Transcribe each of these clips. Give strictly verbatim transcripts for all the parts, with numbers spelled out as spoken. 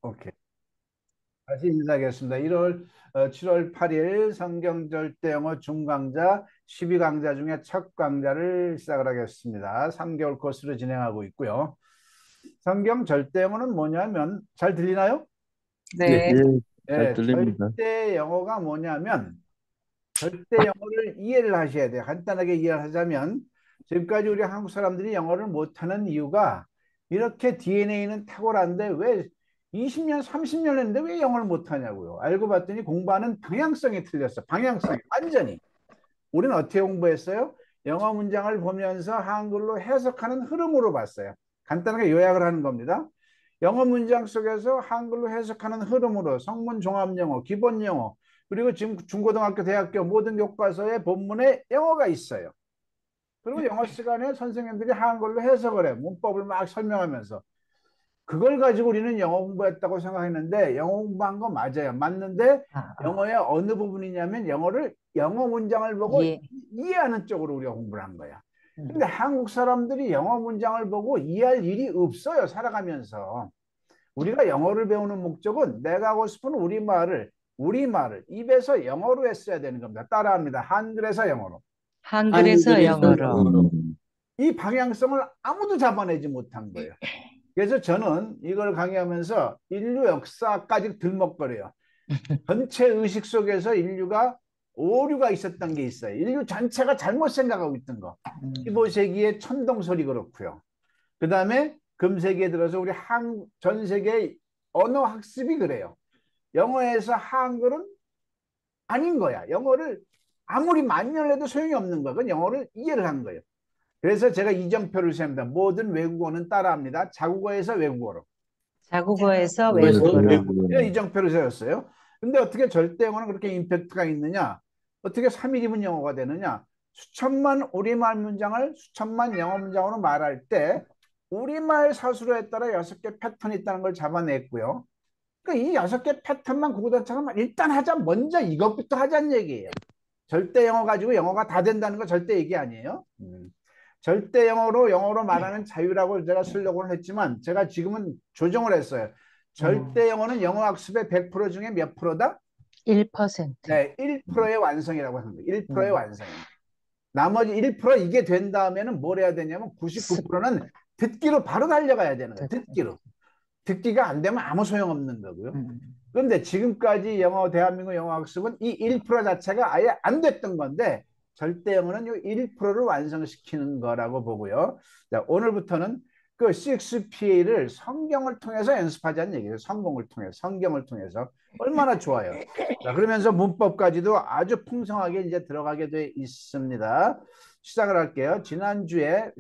오케이. 다시 인사하겠습니다. 일월, 어, 칠월 팔일 성경 절대 영어 중강좌 십이 강좌 중에 첫 강좌를 시작을 하겠습니다. 삼 개월 코스로 진행하고 있고요. 성경 절대 영어는 뭐냐면, 잘 들리나요? 네, 네, 예, 잘 네, 들립니다. 절대 영어가 뭐냐면 절대 영어를 이해를 하셔야 돼요. 간단하게 이해를 하자면 지금까지 우리 한국 사람들이 영어를 못하는 이유가 이렇게 디엔에이는 탁월한데 왜 이십 년, 삼십 년 했는데 왜 영어를 못하냐고요. 알고 봤더니 공부하는 방향성이 틀렸어. 방향성이 완전히. 우리는 어떻게 공부했어요? 영어 문장을 보면서 한글로 해석하는 흐름으로 봤어요. 간단하게 요약을 하는 겁니다. 영어 문장 속에서 한글로 해석하는 흐름으로 성문 종합 영어, 기본 영어, 그리고 지금 중고등학교, 대학교 모든 교과서에 본문에 영어가 있어요. 그리고 영어 시간에 선생님들이 한글로 해석을 해. 문법을 막 설명하면서. 그걸 가지고 우리는 영어 공부했다고 생각했는데 영어 공부한 거 맞아요. 맞는데 아, 아, 영어의 어느 부분이냐면 영어를 영어 문장을 보고 예, 이해하는 쪽으로 우리가 공부를 한 거야. 근데 음, 한국 사람들이 영어 문장을 보고 이해할 일이 없어요. 살아가면서. 우리가 영어를 배우는 목적은 내가 하고 싶은 우리말을 우리말을 입에서 영어로 했어야 되는 겁니다. 따라합니다. 한글에서 영어로. 한글에서 한글에서 영어로. 영어로. 이 방향성을 아무도 잡아내지 못한 거예요. 그래서 저는 이걸 강의하면서 인류 역사까지 들먹거려요. 전체 의식 속에서 인류가 오류가 있었던 게 있어요. 인류 전체가 잘못 생각하고 있던 거. 음, 십오 세기의 천동설이 그렇고요. 그 다음에 금세기에 들어서 우리 한, 전 세계 언어 학습이 그래요. 영어에서 한글은 아닌 거야. 영어를 아무리 만년을 해도 소용이 없는 거야. 그건 영어를 이해를 한 거예요. 그래서 제가 이정표를 세웁니다. 모든 외국어는 따라합니다. 자국어에서 외국어로. 자국어에서 그래서 외국어로. 이런 외국어는 이정표를 세웠어요. 근데 어떻게 절대 영어는 그렇게 임팩트가 있느냐? 어떻게 삼 일이면 영어가 되느냐? 수천만 우리말 문장을 수천만 영어 문장으로 말할 때 우리말 사수로에 따라 여섯 개 패턴이 있다는 걸 잡아냈고요. 그러니까 이 여섯 개 패턴만 구구단창만 일단 하자. 먼저 이것부터 하자는 얘기예요. 절대 영어 가지고 영어가 다 된다는 거 절대 얘기 아니에요. 음. 절대 영어로 영어로 말하는 자유라고 제가 슬로건을 했지만 제가 지금은 조정을 했어요. 음, 절대 영어는 영어 학습의 백 퍼센트 중에 몇 프로다? 일 퍼센트. 네, 일 퍼센트의 완성이라고 합니다. 일 퍼센트의 음, 완성입니다. 나머지 일 퍼센트 이게 된 다음에는 뭘 해야 되냐면 습, 구십구 퍼센트는 듣기로 바로 달려가야 되는 거예요. 듣, 듣기로. 듣기가 안 되면 아무 소용없는 거고요. 음, 그런데 지금까지 영어 대한민국 영어 학습은 이 일 퍼센트 자체가 아예 안 됐던 건데 절대 영어는 이 일 퍼센트를 완성시키는 거라고 보고요. 자, 오늘부터는 그 식스 피에이를 성경을 통해서 연습하자는 얘기예요. 성공을 통해서, 성경을 통해서 얼마나 좋아요. 자, 그러면서 문법까지도 아주 풍성하게 이제 들어가게 돼 있습니다. 시작을 할게요. 지난주에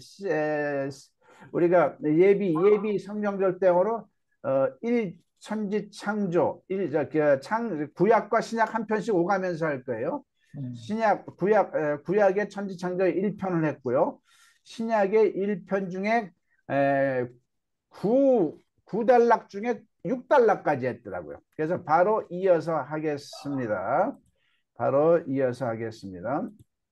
우리가 예비 예비 성경 절대어로 어, 일 천지창조 일, 저, 그, 창, 구약과 신약 한 편씩 오가면서 할 거예요. 음. 신약 구약 에, 구약의 천지창조 일 편을 했고요. 신약의 일 편 중에 에, 구, 구 단락 중에 육 단락까지 했더라고요. 그래서 바로 이어서 하겠습니다. 바로 이어서 하겠습니다.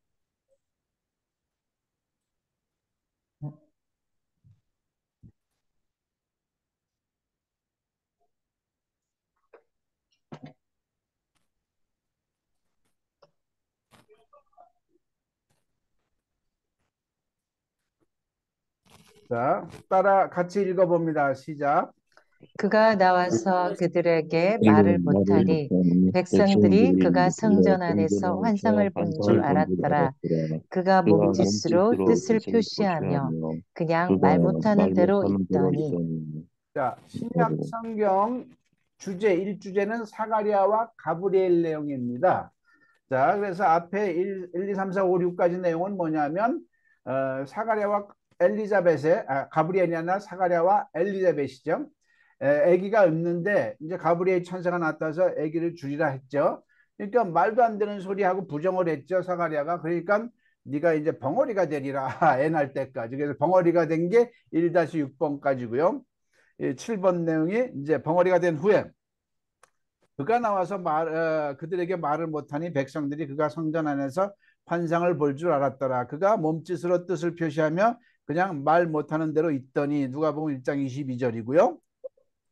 자, 따라 같이 읽어봅니다. 시작. 그가 나와서 그들에게 말을 이는 말을 못하니 못하니 백성들이 그가 백성들이 그가 성전 안에서 성전안에서 환상을 본 줄 환상을 본 줄 알았더라. 알았더라. 그가 그가 몸짓으로 몸짓으로 뜻을 뜻을 표시하며 표시하며 그냥 그가 말 못하는 말 대로 못하는 대로 있더니 있더니 자, 신약 성경 주제 일 주제는 사가랴와 가브리엘 내용입니다. 자, 그래서 앞에 일, 일, 이, 삼, 사, 오, 육까지 내용은 뭐냐면 어, 사가랴와 엘리자벳의 아, 가브리엘이 아니라 사가랴와 엘리자벳이죠. 에, 아기가 없는데 이제 가브리엘 천사가 나타나서 아기를 주리라 했죠. 그러니까 말도 안 되는 소리하고 부정을 했죠, 사가랴가. 그러니까 네가 이제 벙어리가 되리라 애 낳을 때까지. 그래서 벙어리가 된 게 일 육 번까지고요. 칠 번 내용이 이제 벙어리가 된 후에 그가 나와서 말, 어, 그들에게 말을 못하니 백성들이 그가 성전 안에서 환상을 볼 줄 알았더라. 그가 몸짓으로 뜻을 표시하며 그냥 말 못하는 대로 있더니 누가복음 일 장 이십이 절이고요.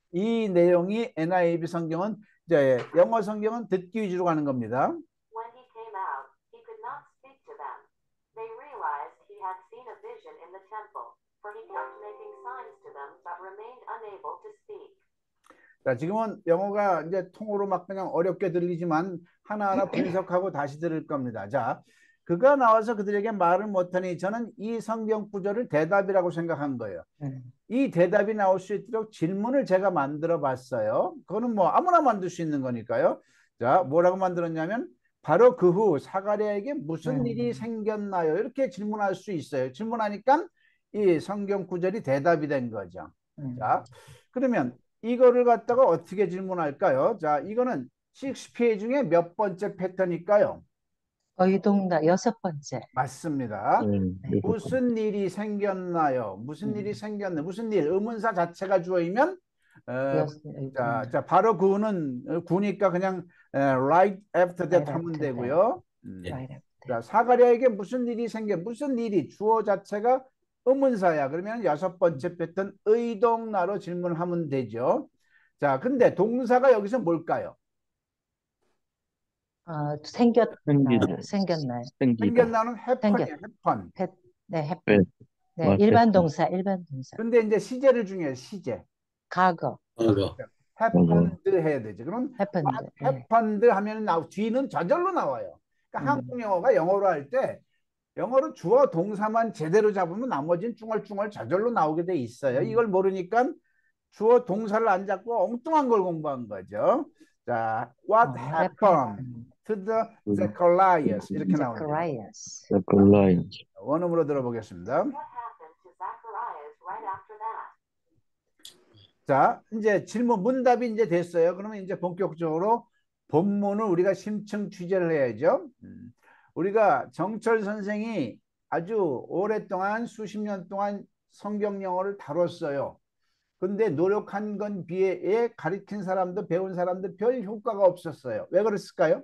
이 내용이 엔아이브이 성경은 이제 영어 성경은 듣기 위주로 가는 겁니다. When he came out, he could not speak to them. They realized he had seen a vision in the temple, for he kept making signs to them but remained unable to speak. 자, 지금은 영어가 이제 통으로 막 그냥 어렵게 들리지만 하나하나 분석하고 다시 들을 겁니다. 자, 그가 나와서 그들에게 말을 못하니 저는 이 성경 구절을 대답이라고 생각한 거예요. 음. 이 대답이 나올 수 있도록 질문을 제가 만들어 봤어요. 그거는 뭐 아무나 만들 수 있는 거니까요. 자, 뭐라고 만들었냐면 바로 그 후 사가랴에게 무슨 음. 일이 생겼나요? 이렇게 질문할 수 있어요. 질문하니까 이 성경 구절이 대답이 된 거죠. 음. 자, 그러면 이거를 갖다가 어떻게 질문할까요? 자, 이거는 셰익스피어 중에 몇 번째 패턴일까요? 의동나 여섯 번째. 맞습니다. 음, 네. 무슨 일이 생겼나요? 무슨 음. 일이 생겼나? 무슨 일? 의문사 자체가 주어이면 어, 여- 자, 의동나. 자, 바로 그는 어, 구니까 그냥 에, right after that Right 하면 after 되고요. 음. Right after. 자, 사가랴에게 무슨 일이 생겨? 무슨 일이? 주어 자체가 의문사야. 그러면 여섯 번째 패턴 의동나로 질문을 하면 되죠. 자, 근데 동사가 여기서 뭘까요? 어, 생겼나요? 생기다. 생겼나요? 생기다. 생겼나는 해펀이야, 해펀. 해- 네, 해, 네. 네, 맞겠죠. 일반 동사, 일반 동사. 근데 이제 시제를 중요해, 시제. 과거, 과거. 해펀드 해야 되죠. 그럼 happened. 네. 해펀드 하면 나 뒤는 저절로 나와요. 그러니까 음. 한국 영어가 영어로 할 때 영어로 주어 동사만 제대로 잡으면 나머지는 중얼중얼 저절로 나오게 돼 있어요. 음. 이걸 모르니까 주어 동사를 안 잡고 엉뚱한 걸 공부한 거죠. 자, what 어, happened to the 음. Zecharias 이렇게 나오네요. Zacharias. Zacharias. 원음으로 들어보겠습니다. What happened to Zacharias right after that? 자, 이제 질문 문답이 이제 됐어요. 그러면 이제 본격적으로 본문을 우리가 심층 취재를 해야죠. 음, 우리가 정철 선생이 아주 오랫동안 수십 년 동안 성경 영어를 다뤘어요. 근데 노력한 건 비에 가르친 사람도 배운 사람도 별 효과가 없었어요. 왜 그랬을까요?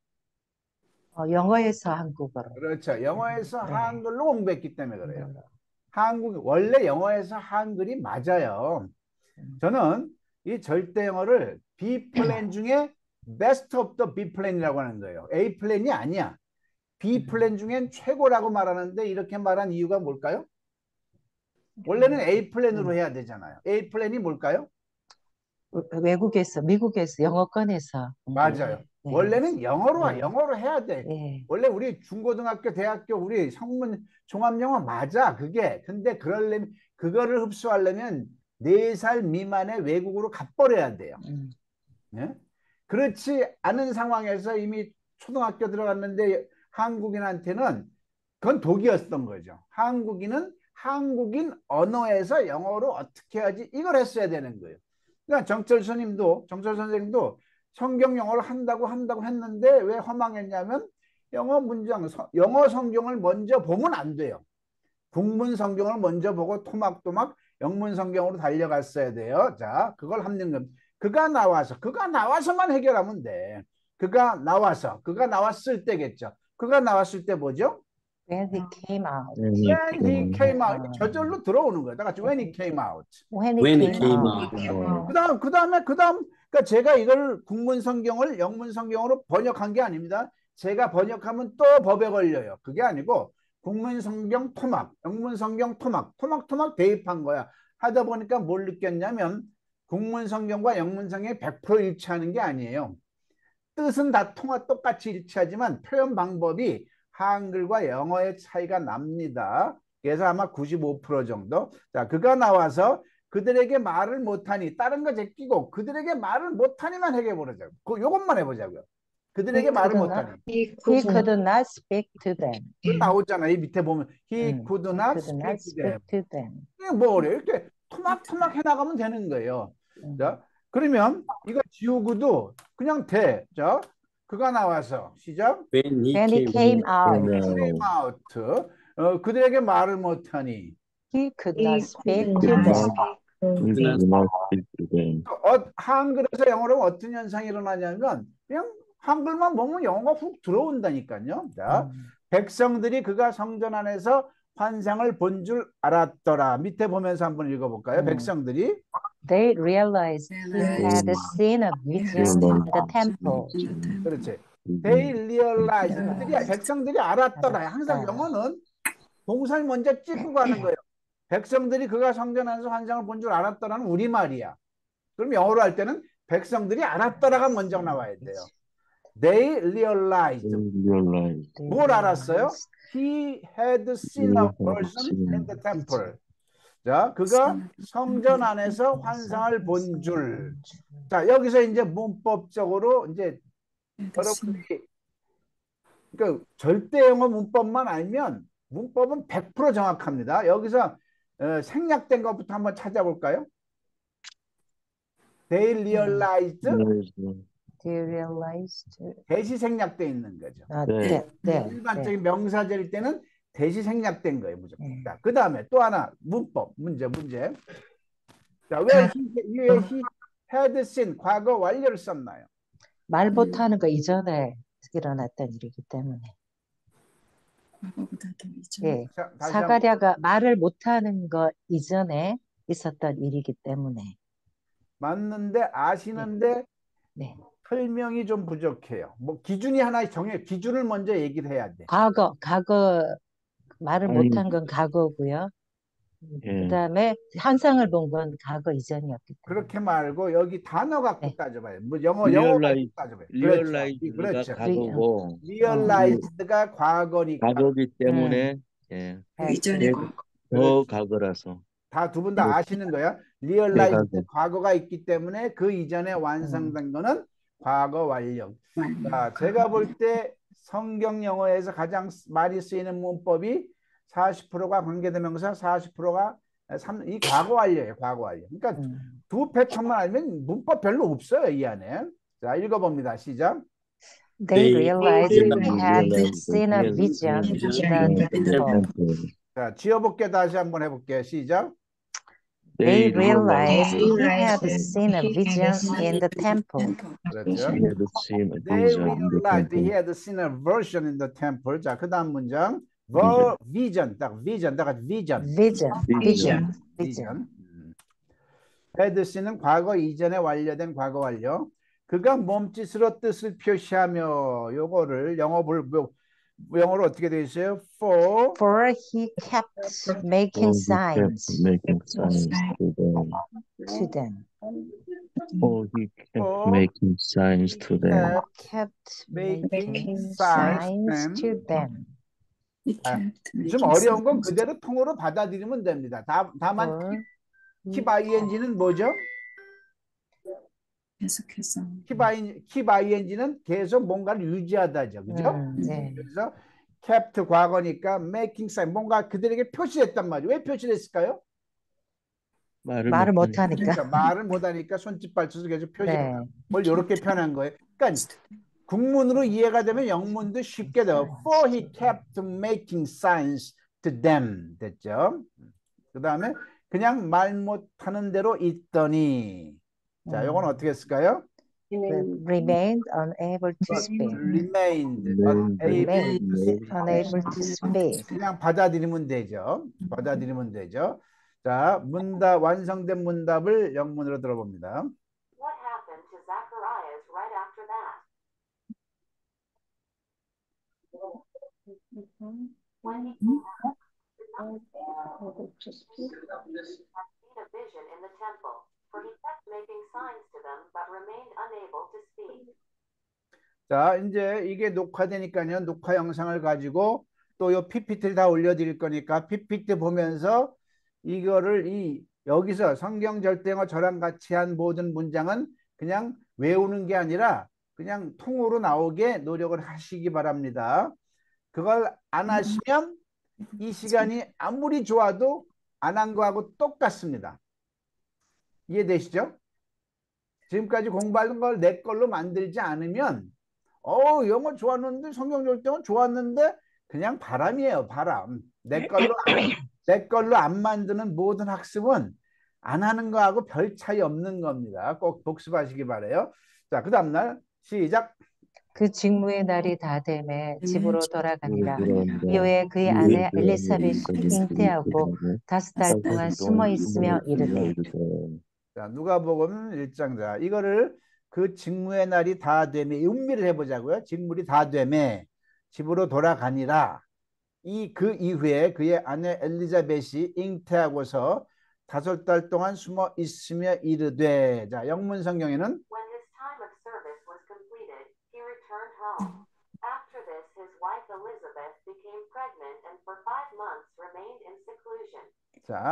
어, 영어에서 한국어로. 그렇죠. 영어에서 네. 한글로 공부했기 때문에 그래요. 한국 원래 영어에서 한글이 맞아요. 음. 저는 이 절대 영어를 B 플랜 중에 best of the B 플랜이라고 하는 거예요. A 플랜이 아니야. B 플랜 중엔 최고라고 말하는데 이렇게 말한 이유가 뭘까요? 원래는 A 플랜으로 해야 되잖아요. A 플랜이 뭘까요? 외국에서, 미국에서, 영어권에서. 맞아요. 네. 원래는 영어로 네. 영어로 해야 돼. 네. 원래 우리 중고등학교, 대학교 우리 성문 종합영어 맞아. 그게. 근데 그러려면 그거를 흡수하려면 네 살 미만의 외국으로 가버려야 돼요. 음. 네? 그렇지 않은 상황에서 이미 초등학교 들어갔는데 한국인한테는 그건 독이었던 거죠. 한국인은 한국인 언어에서 영어로 어떻게 하지? 이걸 했어야 되는 거예요. 그러니까 정철 스님도 정철 선생님도 성경 영어를 한다고 한다고 했는데 왜 허망했냐면 영어 문장, 영어 성경을 먼저 보면 안 돼요. 국문 성경을 먼저 보고 토막토막 영문 성경으로 달려갔어야 돼요. 자, 그걸 합는 겁니다. 그가 나와서, 그가 나와서만 해결하면 돼. 그가 나와서, 그가 나왔을 때겠죠. 그가 나왔을 때 뭐죠? When he came out. When he came out. 아. 저절로 들어오는 거예요. 다 같이 when he came out. When he When he came came out. out. 어. 그다음 그다음에 그다음 그러니까 제가 이걸 국문 성경을 영문 성경으로 번역한 게 아닙니다. 제가 번역하면 또 법에 걸려요. 그게 아니고 국문 성경 토막, 영문 성경 토막, 토막 토막 대입한 거야. 하다 보니까 뭘 느꼈냐면 국문 성경과 영문 성경이 백 퍼센트 일치하는 게 아니에요. 뜻은 다 통화 똑같이 일치하지만 표현 방법이 한글과 영어의 차이가 납니다. 그래서 아마 구십오 퍼센트 정도. 자, 그가 나와서 그들에게 말을 못하니 다른 거 제끼고 그들에게 말을 못하니만 해결해보자고. 그 요것만 해보자고요. 그들에게 He 말을 could 못하니. not- He could not speak to them. 그 나오잖아. 이 밑에 보면 he 음, could he not could not speak to them. speak to them. 이게 뭐 어려요? 이렇게 토막토막 해나가면 되는 거예요. 음. 자, 그러면 이거 지우고도 그냥 돼. 자, 그가 나와서 시작. When he When he came came out, came out. 어, 그들에게 말을 못하니. he could not speak to Could them. not- He could not speak to them. 어, 한글에서 영어로 어떤 현상이 일어나냐면 그냥 한글만 보면 영어가 훅 들어온다니까요. 자, 음. 백성들이 그가 성전 안에서 환상을 본 줄 알았더라. 밑에 보면서 한번 읽어볼까요? 음. 백성들이 They realized he had seen a vision in the temple. 그렇지. They realized. 그들이 백성들이 알았더라. 항상 알았다. 영어는 동사를 먼저 찍고 가는 거예요. 백성들이 그가 성전 안에서 환상을 본 줄 알았더라는 우리말이야. 그럼 영어로 할 때는 백성들이 알았더라가 먼저 나와야 돼요. They realized. realized. 뭘 알았어요? He had seen a He had person seen. in the temple. 자, 그가 성전 안에서 환상을 본 줄. 자, 여기서 이제 문법적으로 이제 여러분들이 그 절대 영어 문법만 알면 문법은 백 퍼센트 정확합니다. 여기서 어, 생략된 것부터 한번 찾아볼까요? They realized. They realized. 대시 생략돼 있는 거죠. 아, 네. 네, 네, 일반적인 네. 명사절일 때는 대시 생략된 거예요, 무조건. 네. 자, 그 다음에 또 하나 문법 문제 문제. 자, 왜 he, 왜 he had seen 과거 완료를 썼나요? 말 못하는 거 이전에 일어났던 일이기 때문에. 과거보다 더 이전. 예. 자, 다시 사가랴가 말을 못하는 거 이전에 있었던 일이기 때문에. 맞는데 아시는데 네. 설명이 좀 부족해요. 뭐 기준이 하나 정해 기준을 먼저 얘기를 해야 돼. 과거, 과거 말을 아니. 못한 건 과거고요. 예. 그다음에 환상을 본 건 과거 이전이었기 때문에. 그렇게 말고 여기 단어 갖고 네. 따져봐요. 뭐 영어 영어 갖고 Realize, 따져봐요. realize가 그렇죠. 과거고 realized가 과거니까 과거기 때문에 예. 네. 이전의 예. 과거. 더 과거라서 다 두 분 다 네. 아시는 거야. realized 네. 과거가 있기 때문에 그 이전에 완성된 거는 과거 완료. 자, 제가 볼 때 성경 영어에서 가장 많이 쓰이는 문법이 사십 퍼센트가 관계대명사, 사십 퍼센트가 이 과거 완료예요. 과거 완료. 그러니까 음. 두 패턴만 알면 문법 별로 없어요, 이 안에. 자, 읽어봅니다. 시작. They They realized he had realized seen a he had vision seen in a the vision temple. temple. 자, 지어볼게 다시 한번 해볼게요. 시작. They realized he realized had seen a vision in the temple. 그렇죠. He had seen a They vision in the realized he temple. had seen a version in the temple. 자, 그 다음 문장. ver, vision, 딱 vision, 딱 vision. Vision, vision, vision. vision. 음. had seen은 과거 이전에 완료된 과거 완료. 그가 몸짓으로 뜻을 표시하며 요거를 영어 볼 영어로 어떻게 돼 있어요? For For he kept making For he kept signs making signs to them. to them. For he kept For making signs to them. Kept making making signs signs to them. 좀 어려운 건 그대로 통으로 받아들이면 됩니다. 다, 다만 For keep ing는 뭐죠? 계속해서 keep ing, keep ing는 계속 뭔가를 유지하다죠. 그죠? 음, 네. 그래서 kept 과거니까 making sign 뭔가 그들에게 표시했단 말이에요. 왜 표시했을까요? 말을, 말을 못하니까. 못하니까. 그러니까 말을 못하니까 손짓 발짓을 계속 표시했다. 네. 뭘 이렇게 표현한 거예요. 그러니까 국문으로 이해가 되면 영문도 쉽게 돼요. For he kept making signs to them. 됐죠? 그 다음에 그냥 말 못하는 대로 있더니 자, 이건 어떻게 했을까요? Remained unable to speak. remained Remained unable Unable to speak. 그냥 받아들이면 되죠. 받아들이면 되죠. 자, 문답 완성된 문답을 영문으로 들어봅니다. What happened to Zacharias right after that? When he came out, did not had seen a vision in the temple, for he kept making signs to them, but remained unable to speak. 자, 이제 이게 녹화되니까요. 녹화 영상을 가지고 또 요 피피티를 다 올려드릴 거니까 피피티 보면서 이거를 이 여기서 성경 절대어와 저랑 같이 한 모든 문장은 그냥 외우는 게 아니라 그냥 통으로 나오게 노력을 하시기 바랍니다. 그걸 안 하시면 이 시간이 아무리 좋아도 안 한 거하고 똑같습니다. 이해되시죠? 지금까지 공부한 걸 내 걸로 만들지 않으면 어 영어 좋았는데 성경 절대어는 좋았는데 그냥 바람이에요. 바람. 내 걸로 내 걸로 안 만드는 모든 학습은 안 하는 거하고 별 차이 없는 겁니다. 꼭 복습하시기 바라요. 자, 그 다음 날 시작. 그 직무의 날이 다 되매 집으로 돌아가니라. 그런데 이후에 그의 아내 엘리사벳이 잉태하고 다섯 달 동안 숨어 있으며 이르되 이르되 자, 누가복음 일 장. 자, 이거를 그 직무의 날이 다 되매, 음미를 해보자고요. 직물이 다 되매 집으로 돌아가니라. 이 그 이후에 그의 아내 엘리자벳이 잉태하고서 다섯 달 동안 숨어 있으며 이르되. 자, 영문 성경에는 When his time of service was completed, he returned home. After this, his wife Elizabeth became pregnant and for five months remained in seclusion. 자,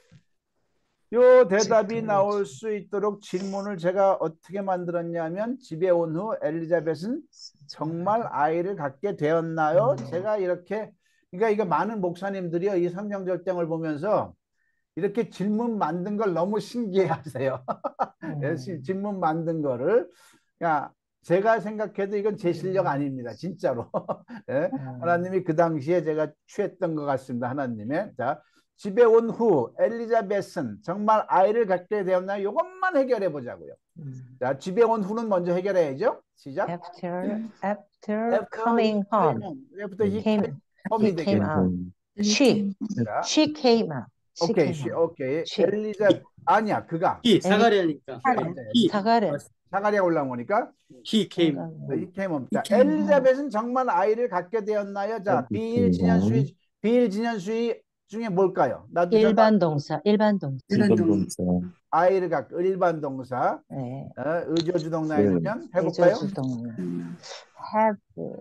요 대답이 나올 수 있도록 질문을 제가 어떻게 만들었냐면, 집에 온 후 엘리자벳은 정말 아이를 갖게 되었나요? 제가 이렇게, 그러니까 이거 많은 목사님들이요, 이 성경 절정을 보면서 이렇게 질문 만든 걸 너무 신기해 하세요. 음. 질문 만든 거를. 야, 제가 생각해도 이건 제 실력 아닙니다. 진짜로. 예? 음. 하나님이 그 당시에 제가 취했던 것 같습니다. 하나님의. 자, 집에 온 후 엘리자벳은 정말 아이를 갖게 되었나요? 이것만 해결해 보자고요. 음. 자, 집에 온 후는 먼저 해결해야죠. 시작. After after After coming he home, came home. After he came came home이 he came 되겠네. out. She 자, she came out. She 오케이, came 시, out. 오케이. she 엘리자 아니야, 그가. 히 사가랴니까 히 사가랴 사가랴 올라오니까 히 came 이 came home. 자, 엘리자벳은 정말 아이를 갖게 되었나요? 자, 비일진년수의 비일진년수의 중에 뭘까요? 나도 저 일반 동사 일반 동사. 일반 동사. 아이를 갖고 일반 동사. 네. 어, 의조주동사에 넣으면 해볼까요? 의조주동사. have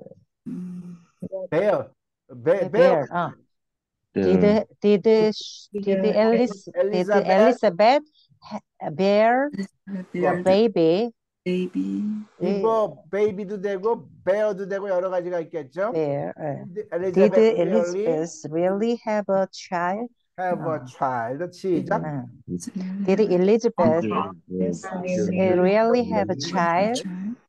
bear, bear, bear. bear. 어. Did did did Elis did Elizabeth. Elizabeth ha- bear a baby? 이거 baby도 되고 bear도 되고 여러 가지가 있겠죠. Bear. 예. Did Did Elizabeth really Elizabeth really have a child? have a child? 시작. 응. Did Elizabeth Yes. really have a child?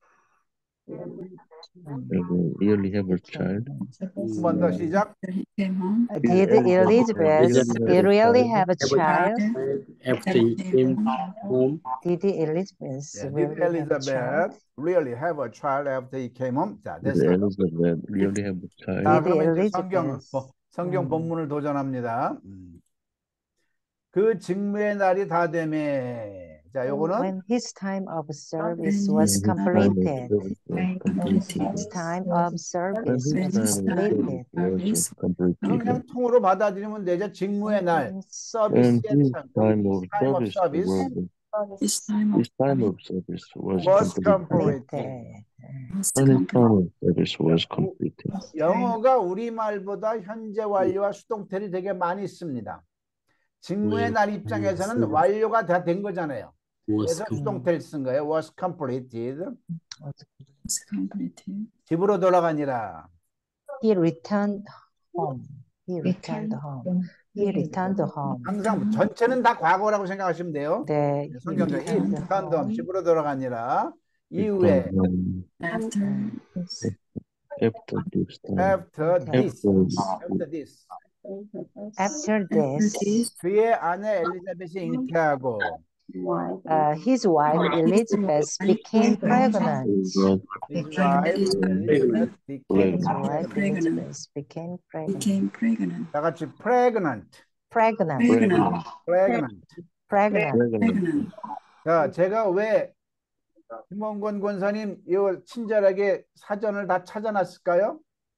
Really have a child. 한 번 더 시작. Did Elizabeth really have a child? after he came home Did Elizabeth Yeah, did really have a child? Elizabeth really have a child after he came home? 자, Did 됐어. Elizabeth really have a 자, child? Did 그러면 이제 성경 Elizabeth- 뭐, 성경 음. 본문을 도전합니다. 음. 그 직무의 날이 다 되매. 자, 요거는 When his time of service When was his time of completed. service was completed. His time of When service his was time of completed. service was completed. 그냥 통으로 받아들이면 되죠. 직무의 날. And 서비스의 his 참. time of time of service service was His time his time of service was was completed. completed. completed. And his time of service was completed. 영어가 우리말보다 현재 완료와 수동태를 되게 많이 씁니다. 직무의 음, 날 입장에서는 음, 완료가 다 된 거잖아요. was 그래서 com- 수동태를 쓴 거예요. was completed. was completed. 집으로 돌아가니라. He returned home. He returned home. He returned home. 항상 전체는 다 과거라고 생각하시면 돼요. 네, he 성경에 이 returned returned home, home. 집으로 돌아가니라. 이후에 Um, After after this time, after this, after after this, After after this, this, 그의 아내 엘리자벳이 잉태하고 uh, his wife Elizabeth became pregnant. his wife his wife Elizabeth became His wife pregnant. Elizabeth became pregnant. became pregnant. 다 같이 pregnant, Pregnant. Pregnant. pregnant. Pregnant. pregnant. Pregnant. 자, 제가 왜 김원권 권사님 이 친절하게 사전을 다 찾아놨을까요?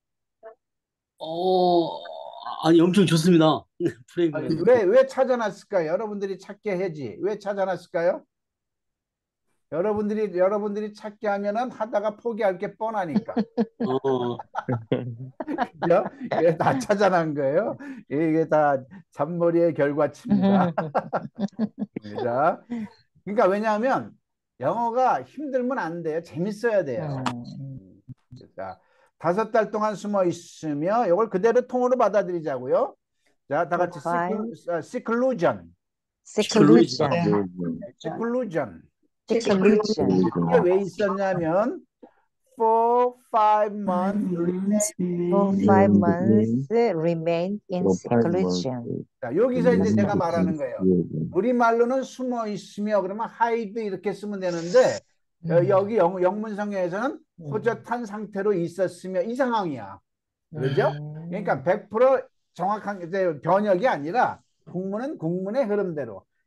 어 아니 엄청 좋습니다. 프레임이 아니, 왜, 왜 찾아놨을까요? 여러분들이 찾게 해지. 왜 찾아놨을까요? 여러분들이, 여러분들이 찾게 하면은 하다가 포기할 게 뻔하니까. 어 그죠? 이게 다 찾아난 거예요. 이게 다 잔머리의 결과치입니다. 자, 그러니까 왜냐하면 영어가 힘들면 안 돼요. 재밌어야 돼요. 음, 자, 다섯 달 동안 숨어 있으며 이걸 그대로 통으로 받아들이자고요. 자, 다 같이 Fine. seclusion, seclusion. seclusion. Seclusion. 이게 왜 있었냐면 for five months. For five months remained in For five months. seclusion. 자, 여기서 이제 음. 제가 말하는 거예요. 우리말로는 숨어 있으며 그러면 hide 이렇게 쓰면 되는데 여- 여기 영, 영문성에서는 호젓한 상태로 있었으며 이 상황이야. 그죠? 음. 그러니까 백 퍼센트 정확한 이제 번역이 아니라 국문은 국문의 흐름대로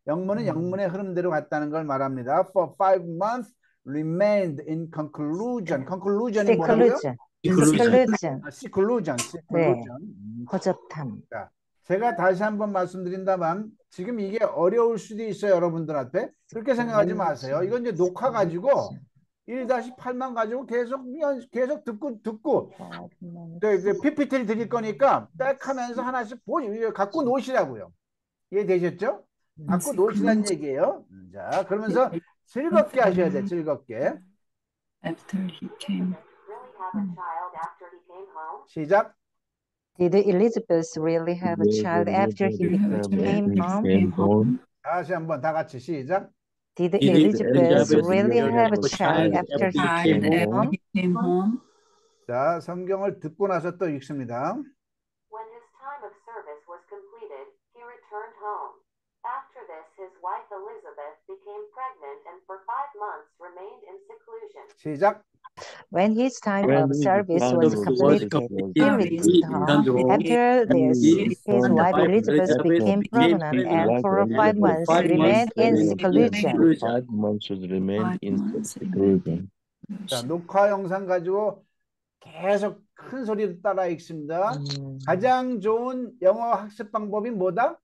영문은 영문의 흐름대로 갔다는 걸 말합니다. For five months remained in conclusion. conclusion이 뭐라고요? seclusion. 아, seclusion. seclusion. 음, 허접함. 자, 제가 다시 한번 말씀드린다만 지금 이게 어려울 수도 있어요, 여러분들한테. 그렇게 생각하지 마세요. 이건 이제 녹화 가지고 일 팔만 가지고 계속 계속 듣고 듣고 이제 피피티를 드릴 거니까 백 하면서 하나씩 보 갖고 노시라고요. 이해되셨죠? 갖고 노시라는 얘기예요. 자, 그러면서 즐겁게 하셔야 돼. 즐겁게. After he came. Really have a child after he came home? 시작. Did Elizabeth really have a child after he came home? came home. 다시 한번 다 같이 시작. Did Did Elizabeth Elizabeth really really have a have a child child after he after came Child after home? he came home. 자, 성경을 듣고 나서 또 읽습니다. When his time of service was completed, he returned home. After this, his wife Elizabeth became pregnant and for five months remained in seclusion. 시작. When his time When of his service time was of completed, service he was returned completed, home. After this, his wife Elizabeth became pregnant and for five months remained in seclusion. five months remained Five in months seclusion. 자, 녹화 영상 가지고 계속 큰 소리로 따라 읽습니다. 음, 가장 좋은 영어 학습 방법이 뭐다?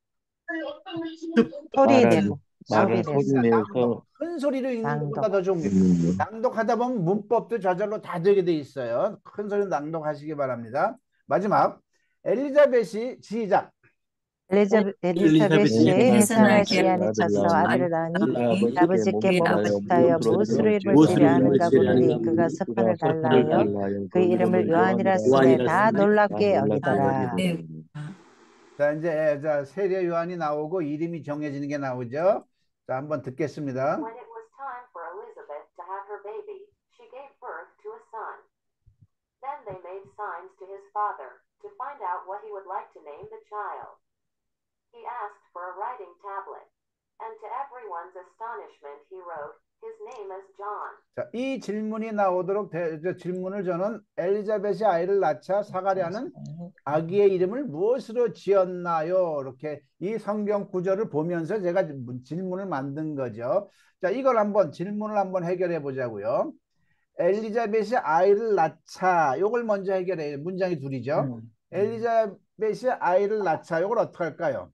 소리 말을- 내고 말을 소리 소리 내서 내서 큰 소리로 읽는 낭독. 것보다 더 좋은 거. 읽는 거. 낭독하다 보면 문법도 저절로 다 되게 돼 있어요. 큰 소리로 낭독하시기 바랍니다. 마지막 엘리자벳이 시작. 엘리자베- 엘리자벳이 엘리자벳이 회사나 회사나 기한에 차서 아들을 낳으니 아버지께 아버지께 묻다여 무엇으로 이를 무엇으로 치려 하는가 이를 묻니 치려 그가 스판을 스판을 달라하여 달라하여 그 이름을 요한이라 쓰매 요한이라 다 쓰매 놀랍게 다 여기더라. 놀랍게 네. 자, 이제 자, 세례 요한이 나오고 이름이 정해지는 게 나오죠. 자, 한번 듣겠습니다. When it was time for Elizabeth to have her baby, she gave birth to a son. Then they made signs to his father to find out what he would like to name the child. He asked for a writing tablet, and to everyone's astonishment he wrote, "His name is John." 자, 이 질문이 나오도록 대, 저 질문을 저는 엘리자벳이 아이를 낳자 사가랴는 아기의 이름을 무엇으로 지었나요? 이렇게 이 성경 구절을 보면서 제가 질문을 만든 거죠. 자, 이걸 한번 질문을 한번 해결해 보자고요. 엘리자벳이 아이를 낳자, 요걸 먼저 해결해요. 문장이 둘이죠. 음. 엘리자벳이 아이를 낳자, 요걸 어떻게 할까요?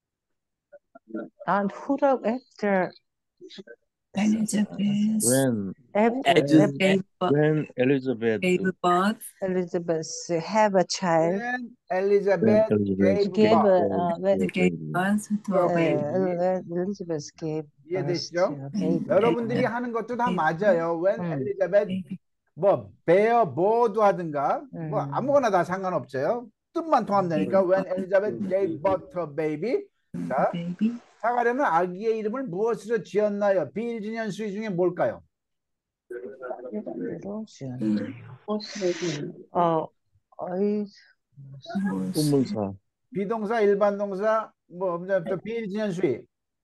And who wrote after Elizabeth When after gave birth, when Elizabeth gave birth Elizabeth have a child? When when Elizabeth Elizabeth gave gave birth. a uh, when gave birth to a uh, baby. Elizabeth gave birth 이해되시죠? to a baby. 여러분들이 하는 것도 다 맞아요. When 음. Elizabeth baby. 뭐 bear 뭐도 하든가 뭐 음. 아무거나 다 상관없어요. 뜻만 통하면 되니까 when Elizabeth gave birth to a baby. 자, baby. 사가랴는 아기의 이름을 무엇으로 지었나요? 비일진년 수위 중에 뭘까요? 이대로 지었네요. 어, 어이, 후문사 비동사, 일반 동사, 뭐 또 비일진년 수위.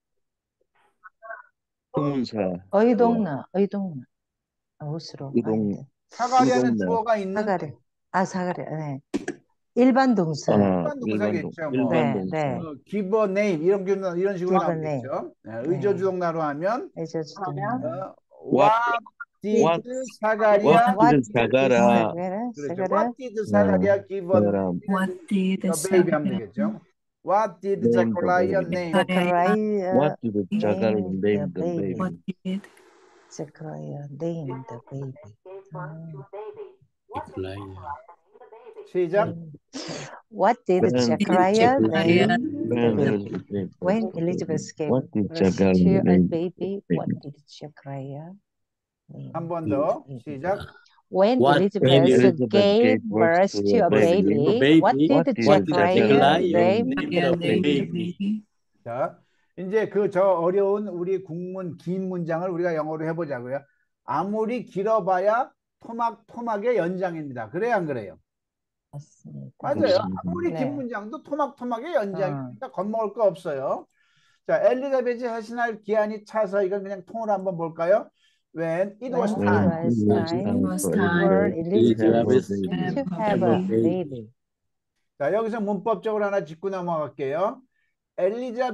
후문사 어이동나, 어이동나. 무엇으로? 이동 사가랴는 이동나. 주어가 있는 사가랴. 아, 사가랴. 네. 일반 동사. 아, 일반 일반 동사겠죠. 동 뭐. 네, 일반 네. 동사 어, give a name 이런 게 이런 식으로 give a name. 나오겠죠. 네, 의조주동나로 하면 이제 주동나. 어, what did what- 사가랴 what did 사가랴 사가랴? 그렇죠. 사가랴? What did 사가랴 give a 사람 What did the baby 하면 Zachariah 되겠죠. What did Name the Zechariah baby. name? Zechariah what did Zachariah named name the the baby What did Zechariah named the baby. Gave birth to a baby. What did Zechariah. Zechariah name the baby? 시작. What did When Zechariah Zechariah name the when baby? Elizabeth When was Elizabeth baby, gave what did birth to Zachariah a name baby, the what baby? did Zechariah name 한 번 the 더 baby? 시작. When What Elizabeth Elizabeth gave gave birth birth to a baby, baby, what did what did Zechariah Zechariah name name the the baby? baby? baby? 자, 이제 그 저 어려운 우리 국문 긴 문장을 우리가 영어로 해보자고요. 아무리 길어봐야 토막 토막의 연장입니다. 그래요, 안 그래요? 맞습니다. 맞아요. 그렇습니다. 아무리 네. 긴 문장도 토막토막의 연장이니까 겁먹을 거 없어요. 자, 엘리자벳이 해신할 기한이 차서 이걸 그냥 통으로 한번 볼까요? When it was When time. it was time was for time for Elizabeth Elizabeth to have a to baby. have a baby. 자, 여기서 문법적으로 하나 짚고 넘어갈게요. 엘리자벳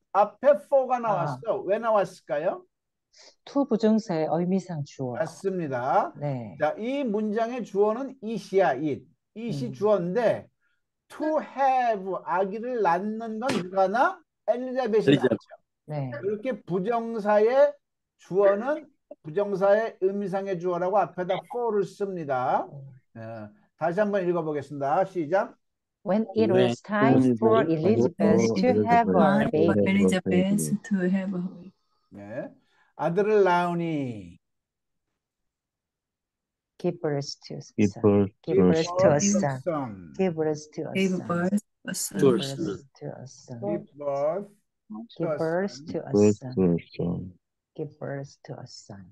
앞에 for가 아, 나왔어. 왜 나왔을까요? to 부정사의 의미상 주어. 맞습니다. 네. 자, 이 문장의 주어는 it이야, it. it이 음. 주어인데 to have 아기를 낳는 건 누가 나? 엘리자벳이 엘리자벳. 낳죠. 네. 이렇게 부정사의 주어는 부정사의 의미상의 주어라고 앞에다 for를 씁니다. 예, 다시 한번 읽어보겠습니다. 시작. When it When was time for it Elizabeth to It have was a time for baby, Elizabeth to have a baby. 네. 아들을 낳으니 give birth to a Give son. birth Give to a birth to a son. son. son. Give birth to a Gave son. birth to a Give son. to a birth son. to a son. Give birth to Give a birth son. to a birth son. to a son. Give birth to a son.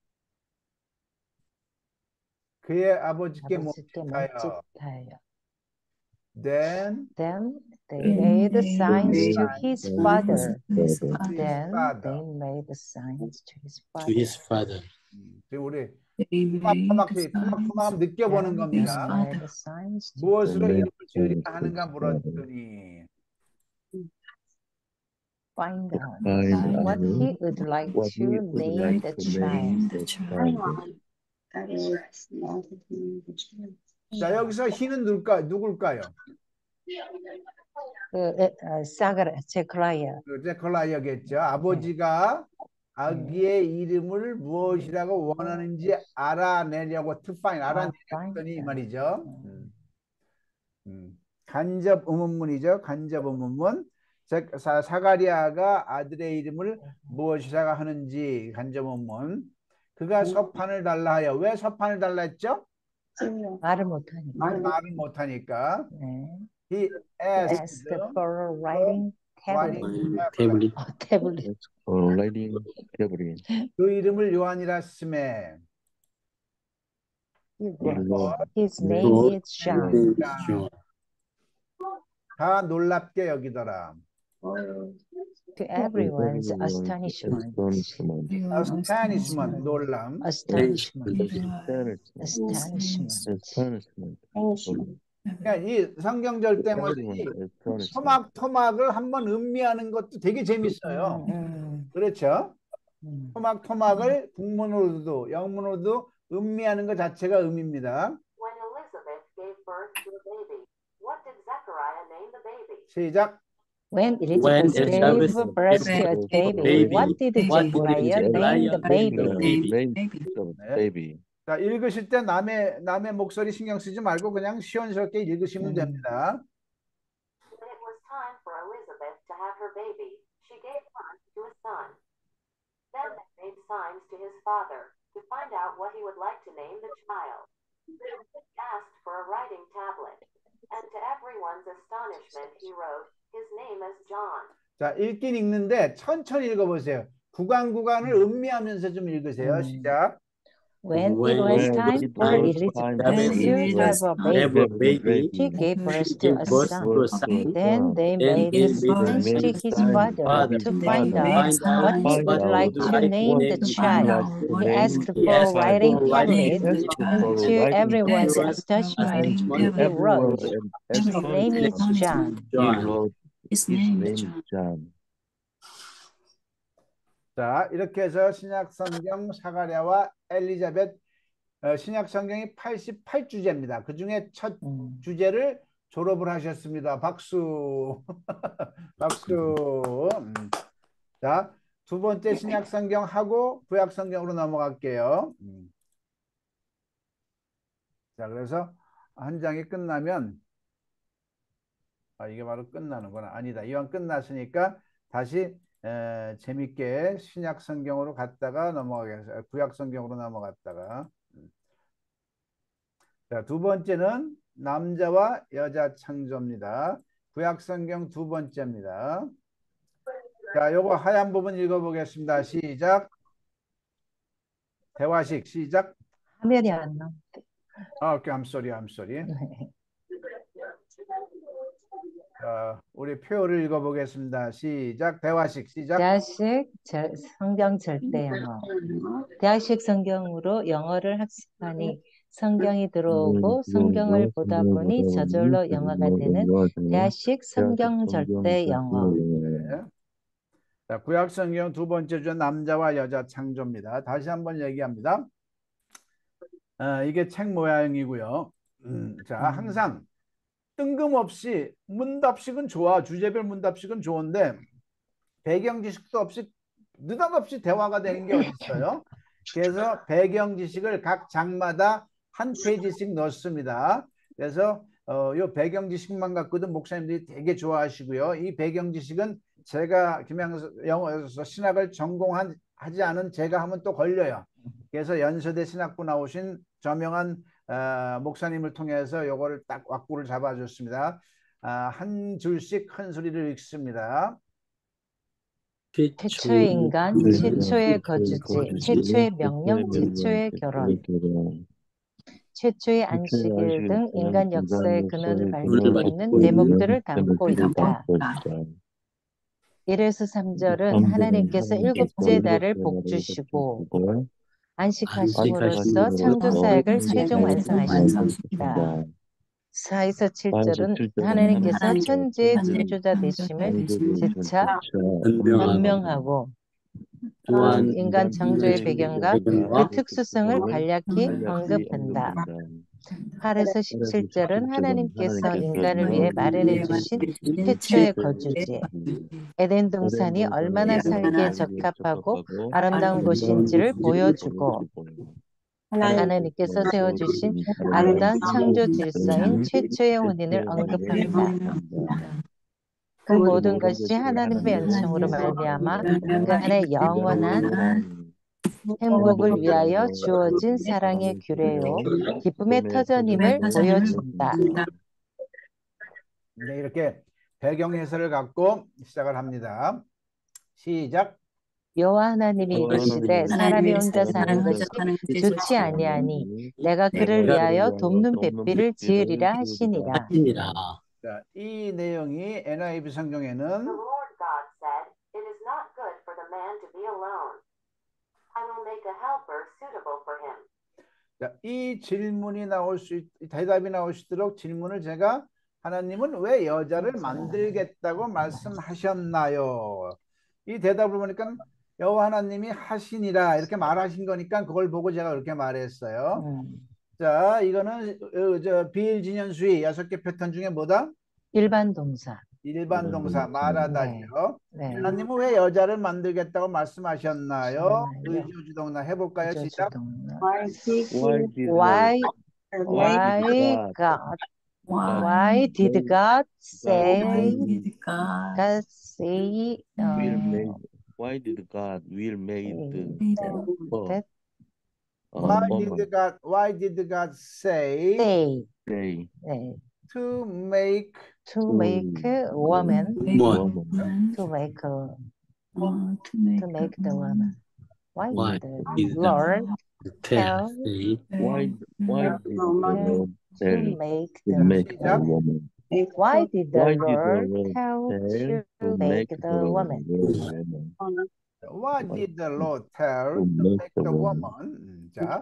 그의 아버지께 아버지께 몸짓하여 몸짓하여. then Then they Then made they signs made to his signs father. to his father. father. Then father. they made signs to his to father. his father. 음, 지금 우리 They made 토막토막 signs. 토막토막 느껴보는 Then his they 겁니다. made father. signs to 무엇으로 They 이름을 made 지으리까 signs to 하는가 his father. 물었더니 find out Find Find what out he would like what to he would name like the to child. name Name the the child. child. 자 여기서 희는 누굴까, 누굴까요? 그, 에, 어, 사가랴, 제크라이아. 그 제컬라이어겠죠. 아버지가 아기의 이름을 무엇이라고 원하는지 알아내려고 to find 아, 알아내렸더니 이 find. 말이죠. 음. 음. 간접 의문문이죠. 간접 의문문. 제- 사, 사가리아가 아들의 이름을 무엇이라고 하는지 간접 의문문. 그가 서판을 달라 하여. 왜 서판을 달라 했죠? 말을 못하니까. 말을 못하니까. 네. He Asked asked for a writing tablet. writing tablet. 태블릿. 어, 태블릿. That's for writing tablet. 그 이름을 요한이라 쓰매. He He wrote. wrote His name name wrote is John. John. John. 다 놀랍게 여기더라. To everyone's Everyone's astonishment. astonishment. astonishment 놀람. Astonishment. Astonishment. Astonishment. Astonishment. 그러니까 이 성경절 때문에 Everyone's astonishment. 토막 토막을 한번 음미하는 것도 되게 재밌어요. 음, 그렇죠? 음. 토막 토막을 국문으로도 영문으로도 음미하는 것 자체가 의미입니다. When Elizabeth gave birth to a baby, what did Zechariah name the baby? 시작. When When Elizabeth Elizabeth gave birth to a gave baby, baby, what did what did Zechariah name the Zechariah baby? name the baby? Name Baby. the 네. baby. 자, 읽으실 때 남의 남의 목소리 신경 쓰지 말고 그냥 시원스럽게 읽으시면 음. 됩니다. When it was time for Elizabeth to have her baby, she gave birth to a son. Then they made signs to his father to find out what he would like to name the child. He asked for a writing tablet, and to everyone's astonishment, he wrote, "His name is John." 자, 읽긴 읽는데 천천히 읽어보세요. 구간 구간을 음미하면서 좀 읽으세요. 음. 시작. When it When was When time it for was Elizabeth time When for to it have was a time have baby, a baby, she gave birth she to gave a birth son. to a birth to son. a Then they Then made they made signs They to made his signs father to to his find father out find out what he find would out like what to he name would the like to child. like to He name asked the for a asked writing for writing tablet, Asked for and a to writing everyone's tablet. astonishment, Astonishment. he everyone wrote, and His name is astonishment. John. He John. wrote, His His name is name John. is John. 자, 이렇게 해서 신약 성경 사가랴와 엘리자벳 어, 신약 성경이 팔십팔 주제입니다. 그 중에 첫 음. 주제를 졸업을 하셨습니다. 박수. 박수. 음. 자, 두 번째 신약 성경 하고 구약 성경으로 넘어갈게요. 음. 자, 그래서 한 장이 끝나면 아, 이게 바로 끝나는구나. 아니다. 이왕 끝났으니까 다시 에, 재밌게 신약 성경으로 갔다가 넘어가겠어요. 구약 성경으로 넘어갔다가. 음. 자, 두 번째는 남자와 여자 창조입니다. 구약 성경 두 번째입니다. 자, 요거 하얀 부분 읽어보겠습니다. 시작. 대화식 시작. 화면이 안 나와. 아, 오케이, I'm sorry, I'm sorry. 자, 우리 표를 읽어보겠습니다. 시작. 대화식 시작. 대화식 절- 성경 절대 영어. 대화식 성경으로 영어를 학습하니 성경이 들어오고 성경을 보다 보니 저절로 영어가 되는 대화식 성경 절대 영어. 네. 자, 구약 성경 두 번째 주 남자와 여자 창조입니다. 다시 한번 얘기합니다. 어, 이게 책 모양이고요. 음, 자, 항상 뜬금없이 문답식은 좋아. 주제별 문답식은 좋은데 배경 지식도 없이 느닷없이 대화가 되는 게 어디 있어요? 그래서 배경 지식을 각 장마다 한 페이지씩 넣습니다. 그래서 어, 요 배경 지식만 갖고도 목사님들이 되게 좋아하시고요. 이 배경 지식은 제가 김양수 영어에서 신학을 전공하지 않은 제가 하면 또 걸려요. 그래서 연세대 신학부 나오신 저명한 어, 목사님을 통해서 요거를 딱 왁구를 잡아줬습니다. 아, 한 줄씩 큰 소리를 읽습니다. 최초의 인간, 최초의 거주지, 최초의 명령, 최초의 결혼, 최초의 안식일 등 인간 역사의 근원을 밝히고 있는 대목들을 담고 있다. 일에서 삼 절은 하나님께서 일곱째 달을 복주시고 안식하심으로써 창조 사역을 최종 완성하셨습니다. 사에서 칠 절은 하나님께서 천지의 창조자 되심을 재차 변명하고 또한 인간 창조의 배경과 그 특수성을 간략히 언급한다. 팔에서 십칠 절은 하나님께서 인간을 위해 마련해 주신 최초의 거주지 에덴 동산이 얼마나 살기에 적합하고 아름다운 곳인지를 보여주고 하나님께서 세워주신 아름다운 창조 질서인 최초의 혼인을 언급합니다. 그 모든 것이 하나님의 연청으로 말미암아 인간의 영원한 행복을 위하여 주어진 사랑의 규례요 기쁨의 터전임을 보여준다. 네, 이렇게 배경 해설을 갖고 시작을 합니다. 시작. 여호와 하나님이 이르시되 사람이 혼자 사는 것이 좋지 아니하니 내가 그를 위하여 돕는 뱃비를 지으리라 하시니라. 자, 이 내용이 엔 아이 브이 성경에는 The Lord God said, "It is not good for the man to be alone. I will make a helper suitable for him." 자, 이 질문이 나올 수, 있, 대답이 나올 수 있도록 질문을 제가 하나님은 왜 여자를 만들겠다고 말씀하셨나요? 이 대답을 보니까 여호와 하나님이 하시니라 이렇게 말하신 거니까 그걸 보고 제가 그렇게 말했어요. 음. 자, 이거는 어, 저 비일진연 수위 여섯 개 패턴 중에 뭐다? 일반 동사. 일반 동사 말하다죠. 네. 네. 하나님은 왜 여자를 만들겠다고 말씀하셨나요? 의조주동나 해볼까요? 시작. Why did Why, why God, why did God say, God say, will uh, make why did God will make the that Why woman did God Why did God say say, say 네, to make to make a woman, woman to make a, Uh, to to make, make the woman. Why Why did did the the Lord tell tell say why why did the Lord to tell make to the make the Yeah. woman Why did the why did the Lord Lord tell tell to make the woman? woman What did the Lord tell to to make make the the woman woman? 음, 자,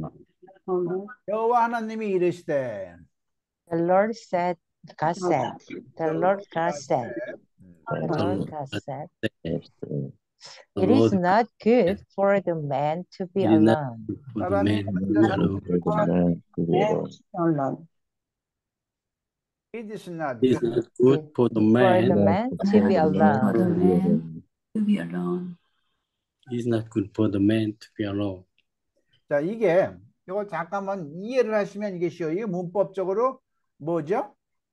여호와 하나님이 이르시되 The Lord said, God said, the Lord God said, the the Lord God said, yes, uh, the it is Lord not good for the man to be did not alone. for the 사람이 man 혼자 사는 alone. for the man to be alone. It is not It is good. not good for the For the man. man to be For alone. the to be man alone. to be alone. It is not good for the man to be alone. 자, 이게 이거 잠깐만 이해를 하시면 이게 쉬워요. 이게 문법적으로 뭐죠?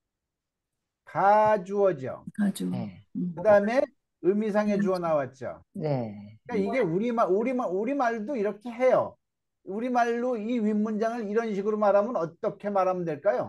가주어죠. 가지고. 네. 음. 그 다음에 의미상의 주어 나왔죠. 네. 그러니까 이게 우리말, 우리말, 우리말도 이렇게 해요. 우리말로 이 윗문장을 이런 식으로 말하면 어떻게 말하면 될까요?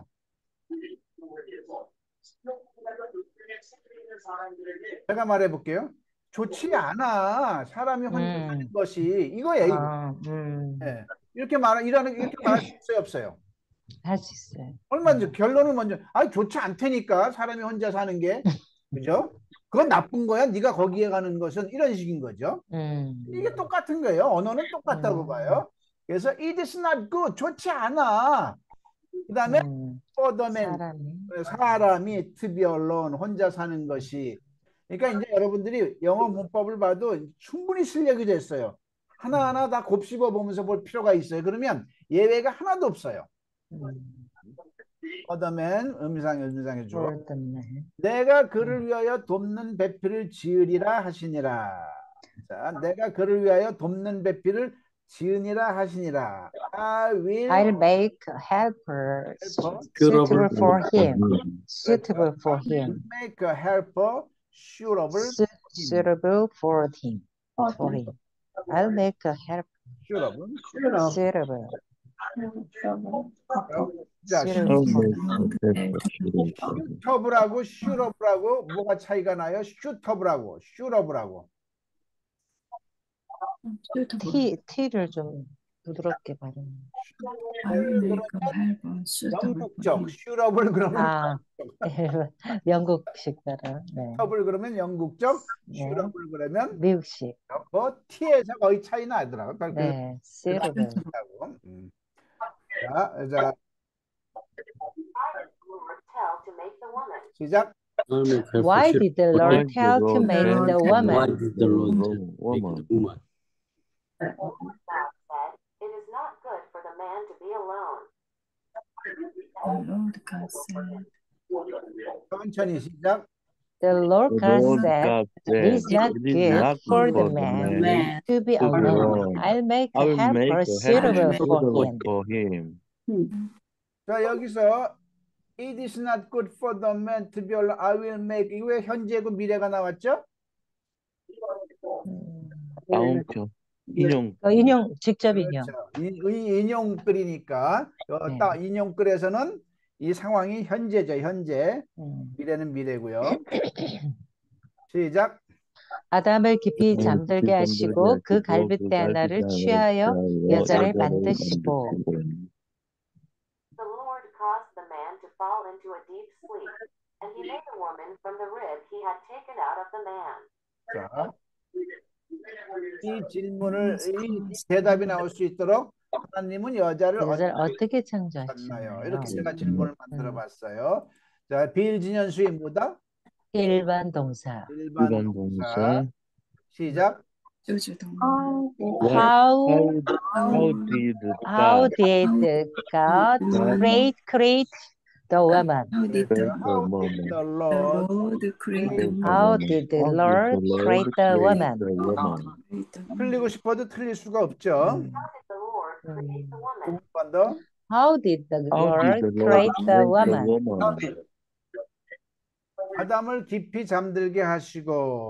제가 말해 볼게요. 좋지 않아. 사람이 혼자 음. 사는 것이 이거예요. 이거. 아, 음, 예. 이렇게 말 이라는 이렇게 말할 수 있어요, 없어요? 할 수 있어요. 얼마나 결론은 먼저 아 좋지 않다니까 사람이 혼자 사는 게 그죠? 그건 나쁜 거야. 네가 거기에 가는 것은 이런 식인 거죠. 음, 이게 똑같은 거예요. 언어는 똑같다고 음. 봐요. 그래서 it is not good. 좋지 않아. 그 다음에 음, for the man 사람이, 사람이 to be alone 혼자 사는 것이 그러니까 이제 여러분들이 영어 문법을 봐도 충분히 실력이 됐어요. 하나하나 다 곱씹어 보면서 볼 필요가 있어요. 그러면 예외가 하나도 없어요. 음, For the man, 음상, 음상해 줘. for the man. 내가 그를 위하여 돕는 배필을 지으리라 하시니라. 자, 내가 그를 위하여 돕는 배필을 지으니라 하시니라. I will I'll make a helper helper, suitable for him. 음. Suitable for I will him. make a helper suitable Su- for him. Suitable for him. For him. I'll make a helper suitable. suitable. 자, Suitable for him. Lord, help him. 슈터블하고 슈러블하고 뭐가 차이가 나요? 슈터블하고 슈러블하고. Suitable. T, T를 좀 부드럽게 발음. I will make a helper suitable for 영국적 him. 슈러블 그러면 아, 영국식 발음. 네. 슈터블 그러면 영국적, 네. 슈러블 그러면 미국식. 뭐 T에서 거의 차이 나더라고. 그래서 네. Suitable. 하고. 음. 자, 자 Why did the Lord tell to make the woman? 시작. I'll make her for Why sure. did the Why Lord did tell to Lord make tell the to Why woman? did the Lord the tell to make woman? the woman? God said, "It is not good for the man to be alone." The Lord God said, 천천히 시작. The Lord The God Lord said, God it said, is not it is good not for good the for the man man to be to be alone. alone. I'll make I a will make helper a suitable helper for suitable him. for him. 자, 여기서 It is not good for the man to be alone. I will make. 이왜 현재고 미래가 나왔죠? 음, 다음표 인용. 어, 인용, 직접 인용. 그렇죠. 이, 이 인용글이니까 어, 네. 딱 인용글에서는 이 상황이 현재죠. 현재. 음. 미래는 미래고요. 시작. 아담을 깊이 어, 잠들게 깊이 하시고 그 하시고 그 갈빗대 하나를 갈빗대 취하여 하나를 여자를 여자를 만드시고 만드시고. The Lord caused the man to fall into a deep sleep, and he made a woman from the rib he had taken out of the man. 자, 이 질문을 이 대답이 나올 수 있도록 하나님은 여자를 여자를 어떻게 어떻게 만나요? 창조하셨나요? 이렇게 제가 음, 질문을 만들어 봤어요. 자, 비일진연수의 뭐다? 일반 동사. 일반 일반 동사. 동사. 시작. 조주동. What? How How, how did how God did God create create the woman? How did the, create the How did woman? the the Lord Lord create the Create the woman? How woman. did the How did Lord the Lord create the create woman? the woman? Create the woman. 틀리고 싶어도 틀릴 수가 없죠. 음. How did the Lord create the woman? 한 번 더. How did the How did Lord the Lord create the create the woman? woman? 아담을 깊이 잠들게 하시고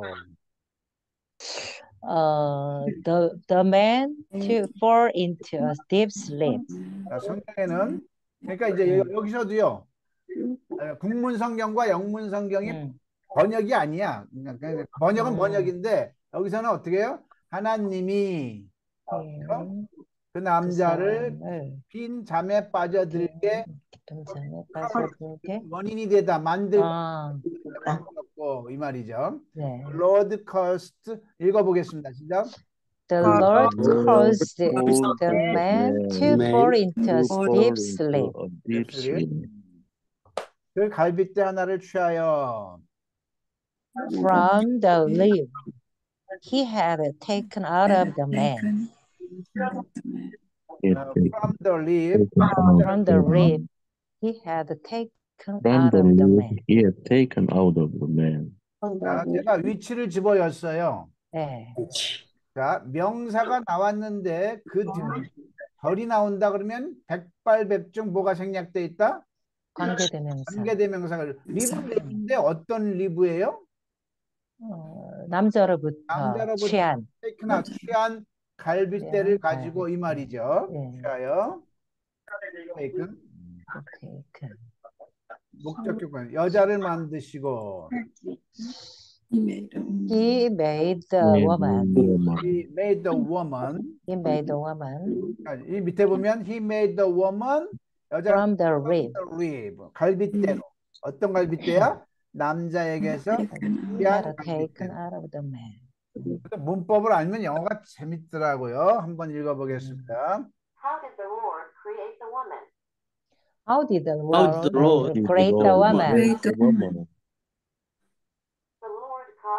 Uh, the the man to fall into a deep sleep. 자, 성경에는 그러니까 이제 여- 여기서도요. 어, 국문 성경과 영문 성경이 음. 번역이 아니야. 그러니까 번역은 음. 번역인데 여기서는 어떻게 해요? 하나님이 음, 그 그 남자를 사람을 빈 잠에 빠져들게 깊은 잠에 빠져들게. 원인이 되다 만들고 아, 만들었고 이 말이죠. 네. Lord caused 읽어보겠습니다. 시작. The The Lord Lord caused caused the the man man to Man fall into a to deep fall sleep. into a deep sleep. 그 갈빗대 하나를 취하여 From the rib he had taken out of the man. Taken out of the man. It 어, taken from the rib From the rib he had taken from out the of the rib man. he had taken out of the man. 자, 제가 위치를 집어였어요. 네. 자, 명사가 나왔는데 그 뒤에 덜이 나온다 그러면 백발백중 뭐가 생략돼 있다? 관계대명사. 관계대명사가 리브인데 어떤 리브예요? 어, 남자로부터 남자로부터 취한. 테이크나 취한 갈빗대를 가지고 이 말이죠. 네. 취하여 테이크 taken. 목적격 여자를 만드시고 He made a woman. He made the Made woman. the woman. He made the woman. He made the woman 자, 이 밑에 보면 he made the woman 여자를 from the rib. rib 갈빗대로 어떤 갈빗대야? 남자에게서 Taken out. 취한 Had 갈빗대. taken out of the man. 문법을 알면 영어가 재밌더라고요. 한번 읽어보겠습니다. How did the Lord create the woman? How did the How did Lord the Lord Did the create the Lord woman? create the woman? The Lord caused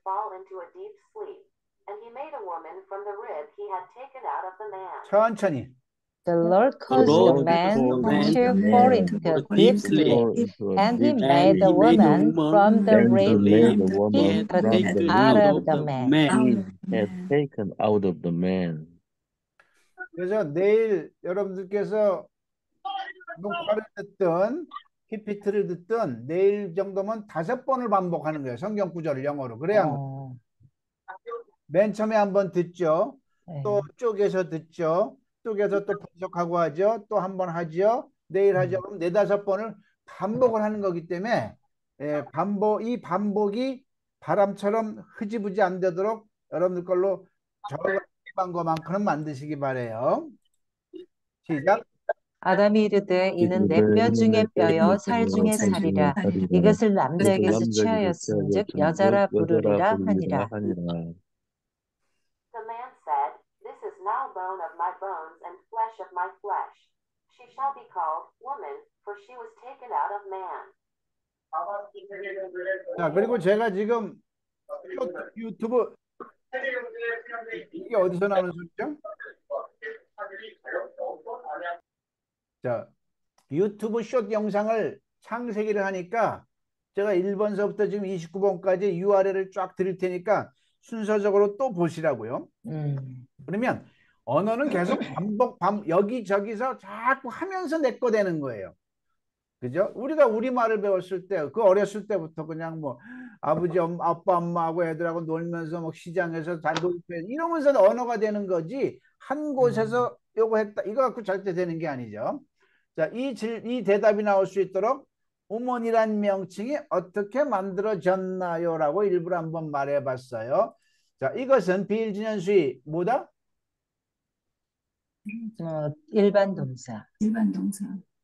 fall into a deep sleep, and he made a woman from the rib he had taken out of the man. 천천히. The Lord The caused the Lord man caused the man to the fall man into to a fall deep into sleep, Fall into a and he deep made and the he made a woman woman from the And he rib made the he woman had he had from the taken out out rib of of the the man. man. he out of the had man. taken out of the man. 그래서 내일 여러분들께서 녹화를 듣든 피피티를 듣든 내일 정도면 다섯 번을 반복하는 거예요. 성경 구절을 영어로. 그래야 어, 맨 처음에 한번 듣죠. 네. 또 쪼개서 듣죠. 쪼개서 또 분석하고 하죠. 또 한 번 하죠. 내일 하죠. 그럼 네다섯 번을 반복을 하는 거기 때문에 예, 반복, 이 반복이 바람처럼 흐지부지 안 되도록 여러분들 걸로 적은 것만큼은 만드시기 바래요. 시작. 아담이 이르되 이는 내 뼈 중에 뼈요 살 중에 살이라. 이것을 남자에게서 취하였은즉 여자라 부르리라 하니라. The man said, This is now bone of my bones and flesh of my flesh. She shall be called woman, for she was taken out of man. 자, 그리고 제가 지금 유튜브 이게 어디서 나오는 소리죠? 자, 유튜브 숏 영상을 창세기를 하니까 제가 일 번서부터 지금 이십구 번까지 유알엘을 쫙 드릴 테니까 순서적으로 또 보시라고요. 음. 그러면 언어는 계속 반복, 반 여기저기서 자꾸 하면서 내 거 되는 거예요. 그죠? 우리가 우리말을 배웠을 때, 그 어렸을 때부터 그냥 뭐 아버지, 엄, 아빠, 엄마하고 애들하고 놀면서 뭐 시장에서 단돌이 이러면서 언어가 되는 거지 한 곳에서 요거 했다 이거 갖고 절대 되는 게 아니죠. 자, 이, 질, 이 대답이 나올 수 있도록 우먼이란 명칭이 어떻게 만들어졌나요? 라고 일부러 한번 말해봤어요. 자, 이것은 비일진연수의 뭐다? 어, 일반 동사. 일반 동사.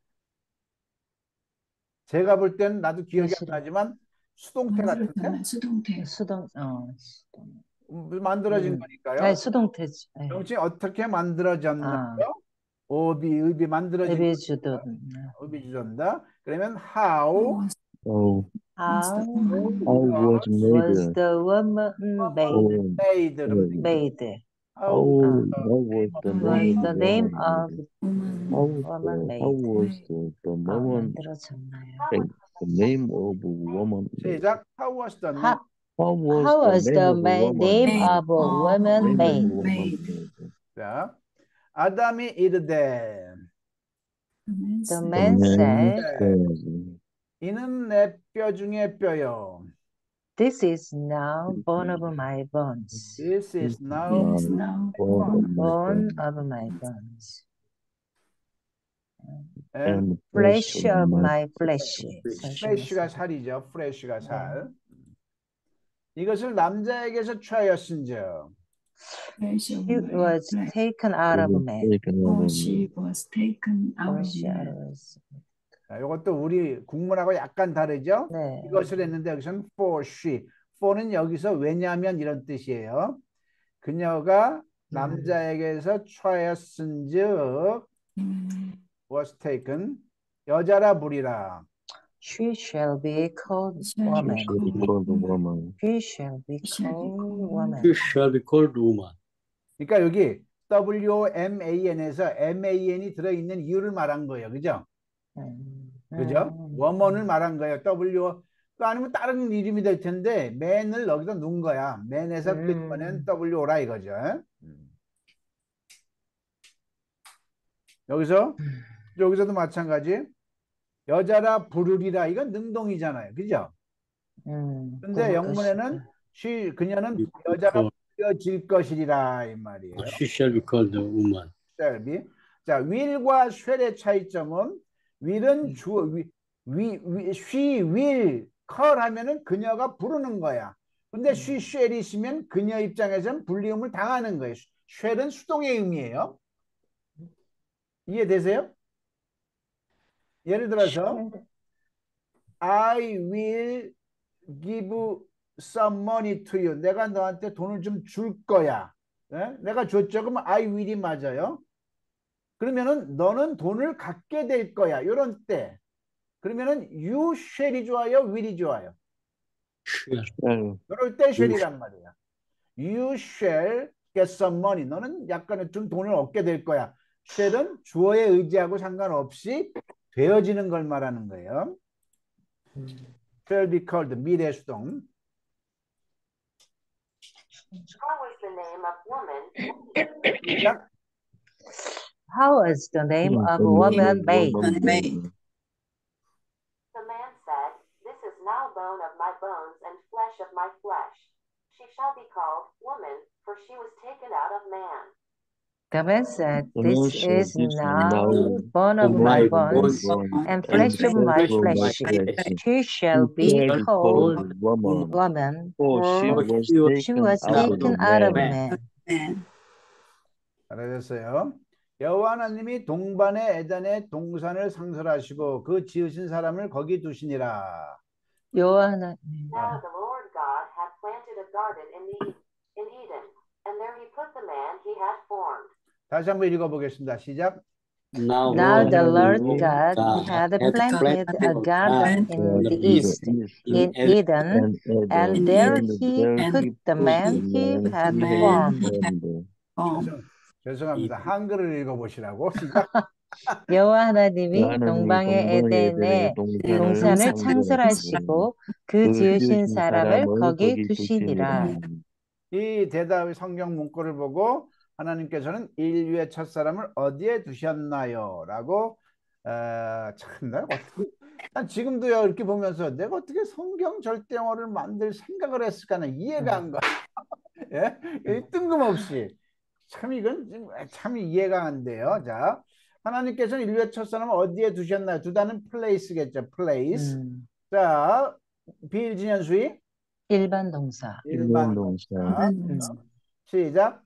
제가 볼 때는 나도 기억이 안 예시로. 나지만 수동태 같은데 만들어졌나요? 수동태. 수동, 어, 수동. 음, 만들어진 음. 거니까요. 네, 수동태지. 네. 명칭이 어떻게 만들어졌나요? 아, 오비, 의비 만들어진 의비 주도. 의비 주전다. 그러면 how Oh, How how was was made? the woman made? Oh, made. made. how how, 아, how was the was name? the name of woman. How, woman uh, how made. was the, the 아, woman? 만들어졌나요? The, the name of a woman. 시작. how was the name? How, How was how the was name the of a ma- woman? name Name of a of woman Name of a made? woman made. made. 자, 아담이 이르되 The The man The man said, said, 이는 내 뼈 중에 뼈요. This is now bone of my bones, This is This now is now bone of my bone bone of my bones, and and flesh flesh of of my my flesh. flesh가 살이죠. flesh가 살. 이것을 남자에게서 취하였은즉 flesh of She my was flesh. taken out of man. taken out For of she was taken out Or of she man. was- 자, 이것도 우리 국문하고 약간 다르죠? 네. 이것을 했는데 여기서는 for she. for는 여기서 왜냐하면 이런 뜻이에요. 그녀가 남자에게서 취하였은즉 음, was taken 여자라 부리라. She shall be called shall woman. She shall be called a woman. She shall be Shall be called called woman. She shall be called woman. 그러니까 여기 W-O-M-A-N에서 M-A-N이 들어있는 이유를 말한 거예요. 그죠? 음, 그죠? 음. 워먼을 말한 거예요. W 또 아니면 다른 이름이 될 텐데 맨을 여기다 놓은 거야. 맨에서 음. 끝번엔 WO라 이거죠. 음. 여기서 여기서도 마찬가지. 여자라 부르리라 이건 능동이잖아요. 그죠? 음, 근데 부를 영문에는 것이다. she 그녀는 Be 여자가 called- 부려질 것이리라 이 말이에요. She shall be called a woman. shall be. 자, will과 shall의 차이점은 will은 주 위, 위, 위, she will call 하면은 그녀가 부르는 거야. 근데 she shall이 있으면 그녀 입장에서는 불리움을 당하는 거예요. shall은 수동의 의미예요. 이해되세요? 예를 들어서 I will give some money to you. 내가 너한테 돈을 좀 줄 거야. 예? 내가 줬죠. 그러면 I will이 맞아요. 그러면은 너는 돈을 갖게 될 거야. 이런 때. 그러면은 you shall이 좋아요, will이 좋아요. share. shall 그럴 때 shall이란 말이야. You shall get some money. 너는 약간의 좀 돈을 얻게 될 거야. shall은 주어에 의지하고 상관없이 되어지는 걸 말하는 거예요. shall be called 미래 수동. How is the name of woman? 시작. How is the name 음, of the woman name made? of woman made. The man said, This is now bone of my bones and flesh of my flesh. She shall be called woman, for she was taken out of man. The man said, The man This said, is "This is now now bone of Of my my bones bones and and flesh of my flesh of my flesh. flesh. She shall She be shall be called called woman, woman, for she for For was she was she taken was out of taken out of man." man. Amen. 잘하셨어요. 여호와 하나님이 동반의 에덴의 동산을 상설하시고 그 지으신 사람을 거기 두시니라. 여호와 하나님. Now the Lord God had planted a garden in the in Eden, and there he put the man he had formed. 다시 한번 읽어보겠습니다. 시작. now Now the Lord Lord God had planted a garden in the east, in Eden, And Adam, and there and he there put he the put man he the had man he formed. formed. 죄송, 죄송합니다. 한글을 읽어보시라고. 시작. 여호와 하나님이 하나님이 동방의 동방의 에덴에 동산을 동산을 창조하시고 창설하시고 그 그 지으신 지으신 사람을 사람을 거기 거기 두시니라. 두시니라. 이 대답의 성경 문구를 보고 하나님께서는 인류의 첫사람을 어디에 두셨나요? 라고 어, 참 내가 어떻게 난 지금도요 이렇게 보면서 내가 어떻게 성경 절대어를 만들 생각을 했을까는 이해가 안 가. 예? 이 뜬금없이 참 이건 좀 참 이해가 안 돼요. 자, 하나님께서는 인류의 첫사람을 어디에 두셨나요? 두다는 place겠죠. place. 음, 자, 비일진연수의 일반 동사. 일반 일반 동사. 동사. 음. 시작.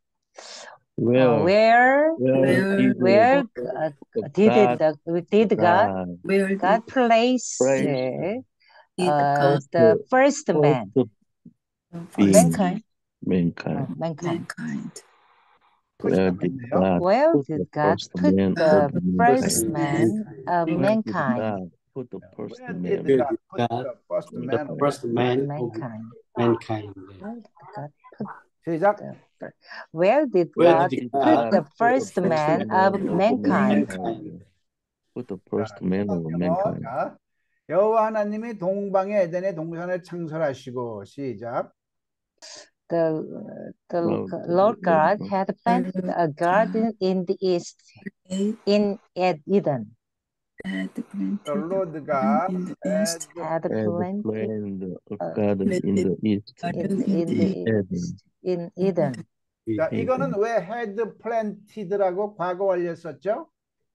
어, Where where where did where the uh, did God the did God God Where did, God place place did uh, God the the first man, first first mankind, mankind? 어, mankind. mankind? Where did 푸시하셨네요. God Where put did the God first put man the of first mankind? man of Where did mankind? God put the first Where man did Where God did put God the first the man of first man of Mankind. mankind? Where did God put 시작. the fir- Where did Where God did put God the put the first first man man of of mankind? mankind? Put the 자, first man of 영어. mankind. 자, 여호와 하나님이 동방의 에덴의 동산을 창설하시고 시작. The, the Lord, Lord God Lord, had planted a garden in the east, They in Ed- Eden, had planted The Lord a God garden in the had east, had had planted planned a uh, garden in the east, in, garden in in the the Eden, east, in Eden. 자, Eden. 이거는 왜 had planted라고 과거 완료 썼죠?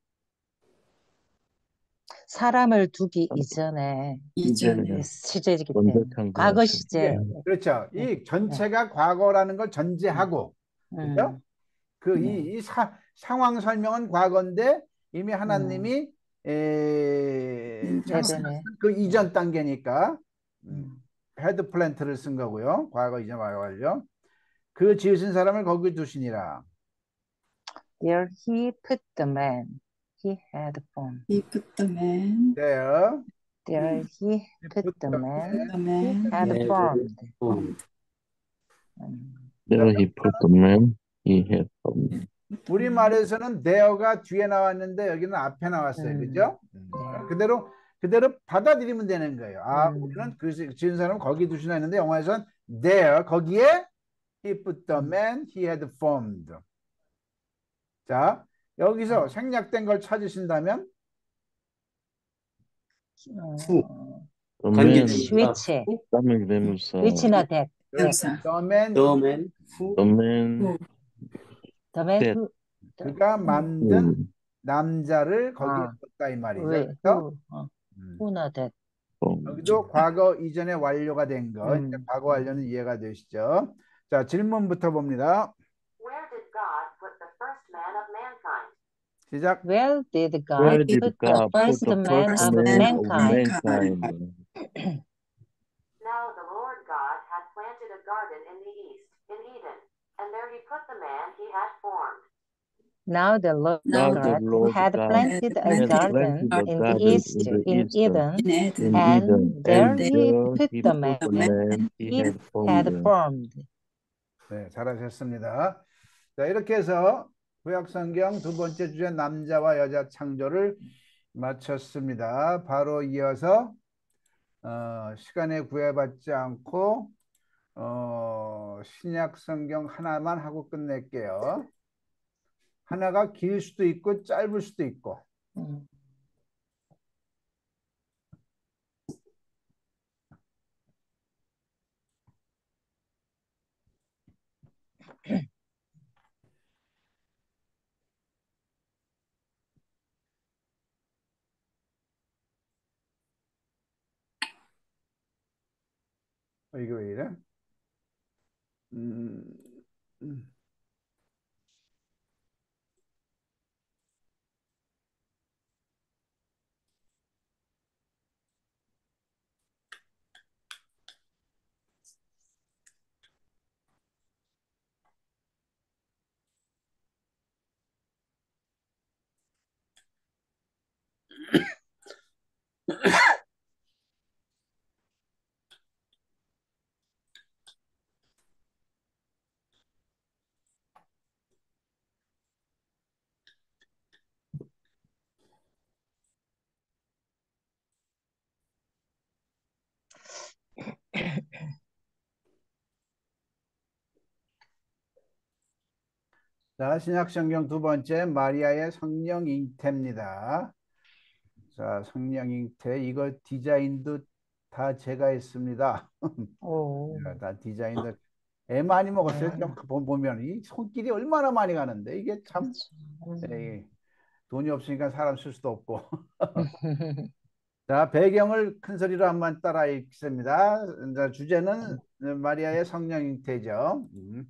사람을 두기 이전에 이전에 시제이기 먼저 때문에 창조하신. 과거 시제. 그렇죠. 네. 이 전체가 과거라는 걸 전제하고 그죠? 음, 그 네. 이 이 상황 설명은 과거인데 이미 하나님이 에, 음, 창조했던 에덴에. 그 이전 단계니까 음, 음. 헤드 플랜트를 쓴 거고요. 과거 이전 과거 완료. 그 지으신 사람을 거기 두시니라. There he put the man he had formed. he put the man, There There he put the man the he man had Had formed. formed. 음. There he put the man he had formed. 우리 말에서는 there가 뒤에 나왔는데 여기는 앞에 나왔어요. 음. 그죠? 음. 네. 그대로 그대로 받아들이면 되는 거예요. 아, 음. 우리는 그 지은 사람 거기 두시나 했는데 영어에서는 there 거기에 he put the 음. man he had formed. 자, 여기서 어. 생략된 걸 찾으신다면 어, The 관계 man 위치, 땀을 대면서 위치나 that. 명사, the man The man who The man who The man that who, 그가 만든 who 남자를 거기에 아, 뒀다 이 말이죠. 왜, 그래서 who, 어, 음, who나 that. formed. 여기도 과거 이전에 완료가 된 거. 이제 음. 과거 완료는 이해가 되시죠? 자, 질문부터 봅니다. Where did God put the first man of mankind? 시작. Where did God Where did put the God put first the man first of man of mankind? mankind? Now the Lord God had planted a garden in the east, in Eden, and there he put the man he had formed. Now the Lord Now Now the God Lord had God planted a planted garden planted a in the garden east, in the in east, Eden, in Eden, in and Eden, there and there he there put he the put the man man he he had had formed. formed. 네, 잘하셨습니다. 자, 이렇게 해서 구약성경 두 번째 주제 남자와 여자 창조를 마쳤습니다. 바로 이어서 어, 시간에 구애받지 않고 어, 신약 성경 하나만 하고 끝낼게요. 하나가 길 수도 있고 짧을 수도 있고. 음. 어, 이거 왜 이래? 음, 음. 자, 신약성경 두 번째 마리아의 성령 잉태입니다. 자, 성령 잉태 이거 디자인도 다 제가 했습니다. 오, 다 디자인도 애 많이 먹었어요. 네. 좀 보- 보면 이 손길이 얼마나 많이 가는데 이게 참 그렇죠. 음. 예, 돈이 없으니까 사람 쓸 수도 없고. 자, 배경을 큰 소리로 한번 따라 읽습니다. 자, 주제는 마리아의 성령 잉태죠. 음.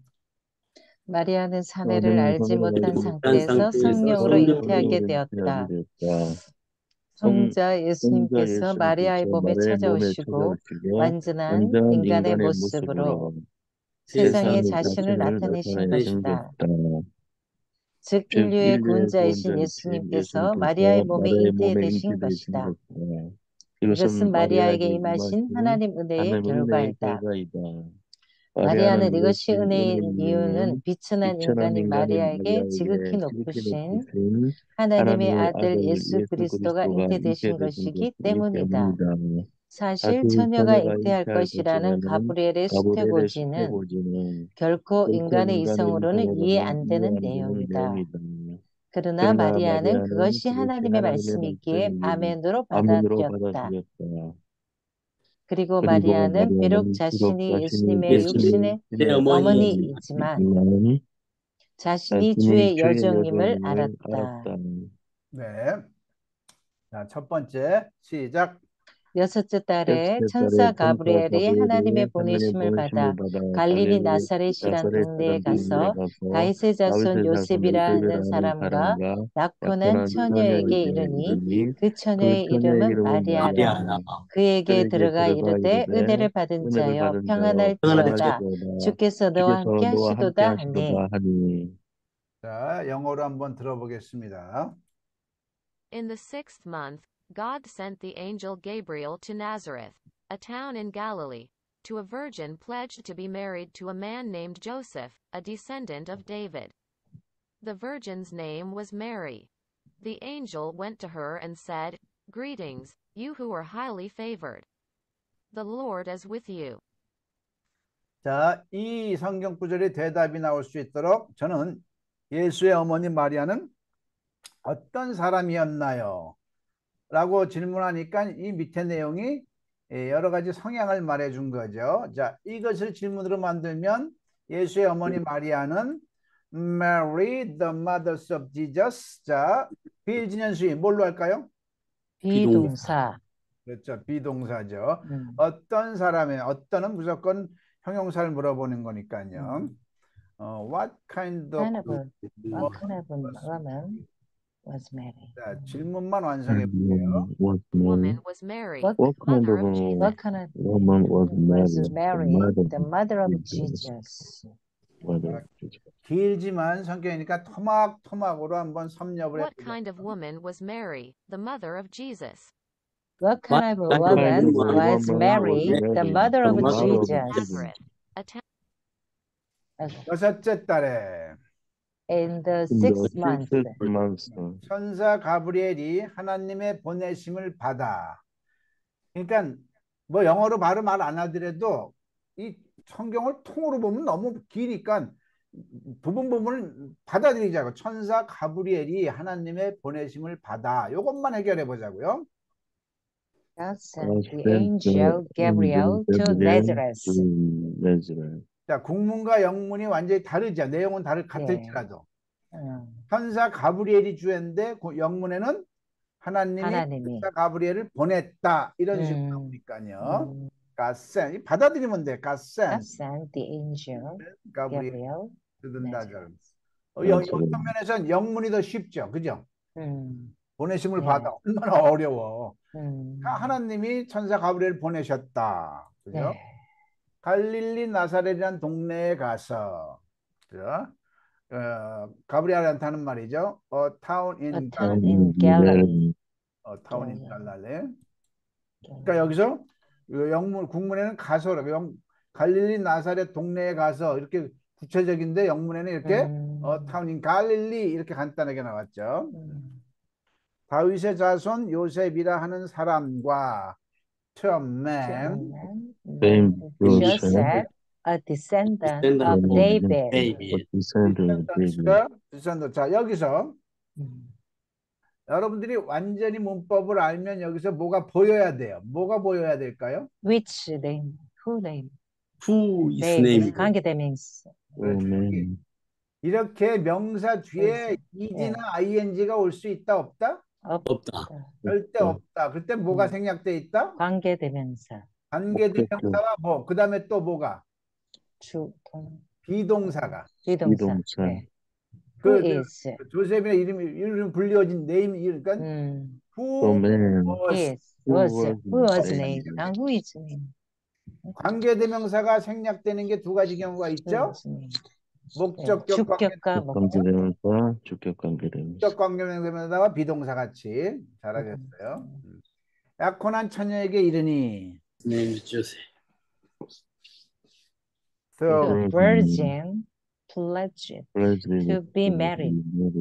마리아는 사내를 나는 알지 성령을 못한 알지 상태에서 못한 성령으로 상태에서 잉태하게 성령으로 되었다. 잉태하게 되었다. 성자 성자 예수님께서 마리아의 예수님께서 몸에 마리아의 몸에 찾아오시고 찾아오시고 완전한 완전한 인간의 인간의 모습으로 모습으로 세상에 세상에 자신을 자신을 나타내신 나타내신 것이다. 것이다. 즉 즉 인류의 인류의 구원자이신 구원자이신 예수님께서 예수님께서 마리아의 몸에 마리아의 몸에 잉태되신 잉태되신 것이다. 것이다. 이것은 이것은 마리아에게 마리아에게 임하신 임하신 하나님 은혜의 하나님 은혜의 결과이다. 결과이다. 마리아는 마리아는 이것이 이것이 은혜인 은혜인 이유는 이유는 비천한 비천한 인간인 인간인 마리아에게 지극히 마리아에게 지극히 높으신 높으신 하나님의 하나님의 아들 아들 예수 예수 그리스도가 그리스도가 잉태되신 잉태되신 것이기 것이기 때문이다. 때문이다. 사실 사실 처녀가 처녀가 잉태할 잉태할 것이라는 것이라는 가브리엘의 가브리엘의 수태고지는 수태고지는 결코 결코 인간의 인간의 이성으로는 이해 이성으로는 안 이해 되는 안 되는 내용이다. 내용이다. 그러나 그러나 마리아는 마리아는 그것이 그것이 하나님의 하나님의 말씀이기에 말씀이기에 아멘으로 아멘으로 받아들였다. 받아들였다. 그리고 그리고 마리아는 비록 마리아는 비록 자신이 자신이 예수님의 예수님 육신의 내 예수님의 어머니이지만 어머니이지만 어머니이지만 자신이 자신이 주의 주의 여종임을 여종임을 알았다. 알았다. 네. 자, 첫 번째 시작. 여섯째 달에 여섯째 천사 달에 천사 가브리엘이 하나님의 가브리엘이 하나님의 보내심을 보내심을 받아 받아 갈릴리 갈릴리 나사렛이란 나사렛 동네에 사람 동네에 가서 가서 다윗의 자손 다윗의 자손 요셉이라 요셉이라 하는 하는 사람과 사람과 약혼한 약혼한 처녀에게 처녀에게 이르니 이르니 그 그 처녀의 처녀의 이름은 이름은 마리아라. 마리아라. 마리아라. 그에게 그에게 들어가 들어가 이르되 이르되 은혜를 받은 은혜를 자여 받은 자여 평안할지어다. 평안할지어다. 주께서 너와 주께서 함께 너와 함께 하시도다 하니 하시도다 하니. 자, 영어로 한번 들어보겠습니다. In the sixth month, God sent the angel Gabriel to Nazareth, a town in Galilee, to a virgin pledged to be married to a man named Joseph, a descendant of David. The virgin's name was Mary. The angel went to her and said, "Greetings, you who are highly favored. The Lord is with you." 자, 이 성경 구절의 대답이 나올 수 있도록 저는 예수의 어머니 마리아는 어떤 사람이었나요? 라고 질문하니까 이 밑에 내용이 여러 가지 성향을 말해준 거죠. 자, 이것을 질문으로 만들면 예수의 어머니 마리아는 Mary, the mother of Jesus. 자, 비일진연수인 뭘로 할까요? 비동사. 그렇죠. 비동사죠. 음. 어떤 사람의 어떤은 무조건 형용사를 물어보는 거니까요. 음. 어, what kind of kind of a, what kind of a woman was Mary? 자, 질문만 완성해 볼게요. Was Woman Mary? was Mary, What, What kind mother of of a Jesus. what kind of woman was was Mary? Mary, the mother of Jesus. Jesus? mother of Jesus. 길지만 성경이니까 토막토막으로 한번 섭렵을 What 해보자. kind of woman was Mary, the mother of Jesus? What kind of kind of woman woman was was Mary, the Mary, mother the of mother of Jesus? Nazareth, a town 여섯째 달에 In the In the sixth month, sixth month, 천사 가브리엘이 하나님의 보내심을 받아. 그러니까 뭐 영어로 바로 말 안 하더라도 이 성경을 통으로 보면 너무 기니까 부분 부분을 받아들이자고. 천사 가브리엘이 하나님의 보내심을 받아. 이것만 해결해 보자고요. God God sent the sent the angel Gabriel angel to Gabriel Nazareth. to Nazareth. 자, 국문과 영문이 완전히 다르죠. 내용은 다를 예. 같을지라도. 음, 천사 가브리엘이 주인데 그 영문에는 하나님이 하나님이. 천사 가브리엘을 보냈다. 이런 식으로 음, 나오니까요. 음, God sent. 받아들이면 돼. God God sent. sent the angel 가브리엘 Gabriel to to the Nazareth. Nazareth. 어, 여- Nazareth. 어떤 면에서는 영문이 더 쉽죠. 그죠? 음, 보내심을 네. 받아. 얼마나 어려워. 음, 하나님이 천사 가브리엘을 보내셨다. 그죠? 네. 갈릴리 나사렛이라는 동네에 가서, 그죠? 어, 가브리엘한테 하는 말이죠. A town A in town Galilee. in Galilee. 어, town in Galilee. Galilee. 그러니까 여기서 이 영문 국문에는 가서라고, 영, 갈릴리 나사렛 동네에 가서 이렇게 구체적인데 영문에는 이렇게 음, 어, town in Galilee 이렇게 간단하게 나왔죠. 음, 다윗의 자손 요셉이라 하는 사람과 two to a men man Same named Joseph, Joseph, a descendant Descendant of of David. David. descendant of David. 디센던스가 디센던스. 자, 여기서 음, 여러분들이 완전히 문법을 알면 여기서 뭐가 보여야 돼요. 뭐가 보여야 될까요? Which name? Who name? Who is David. named? 관계대명사. Amen. 이렇게 명사 뒤에 그래서, ed나 ing가 올 수 있다 없다? 없다. 절대 없다. 그때 뭐가 음. 생략돼 있다? 관계대명사. 관계대명사와 뭐, 그 다음에 또 뭐가? 주, 동, 비동사가. 비동사. 비동사. 네. 그, Who 그 is? 조셉이나 이름이 이름 불리어진 네임, 그러니까 음, who Amen. was. is. Who Was. was Who was named? named? 아, who is named? 관계대명사가 생략되는 게 두 가지 경우가 Who 있죠. was named? 네. 목적격 관계, 주격과 목적. 관계대명사, 주격 관계대명사. 목적 관계대명사와 비동사 같이. 잘하셨어요. 음. 약혼한 처녀에게 이르니 His name is Joseph. so The virgin pledged President to be married.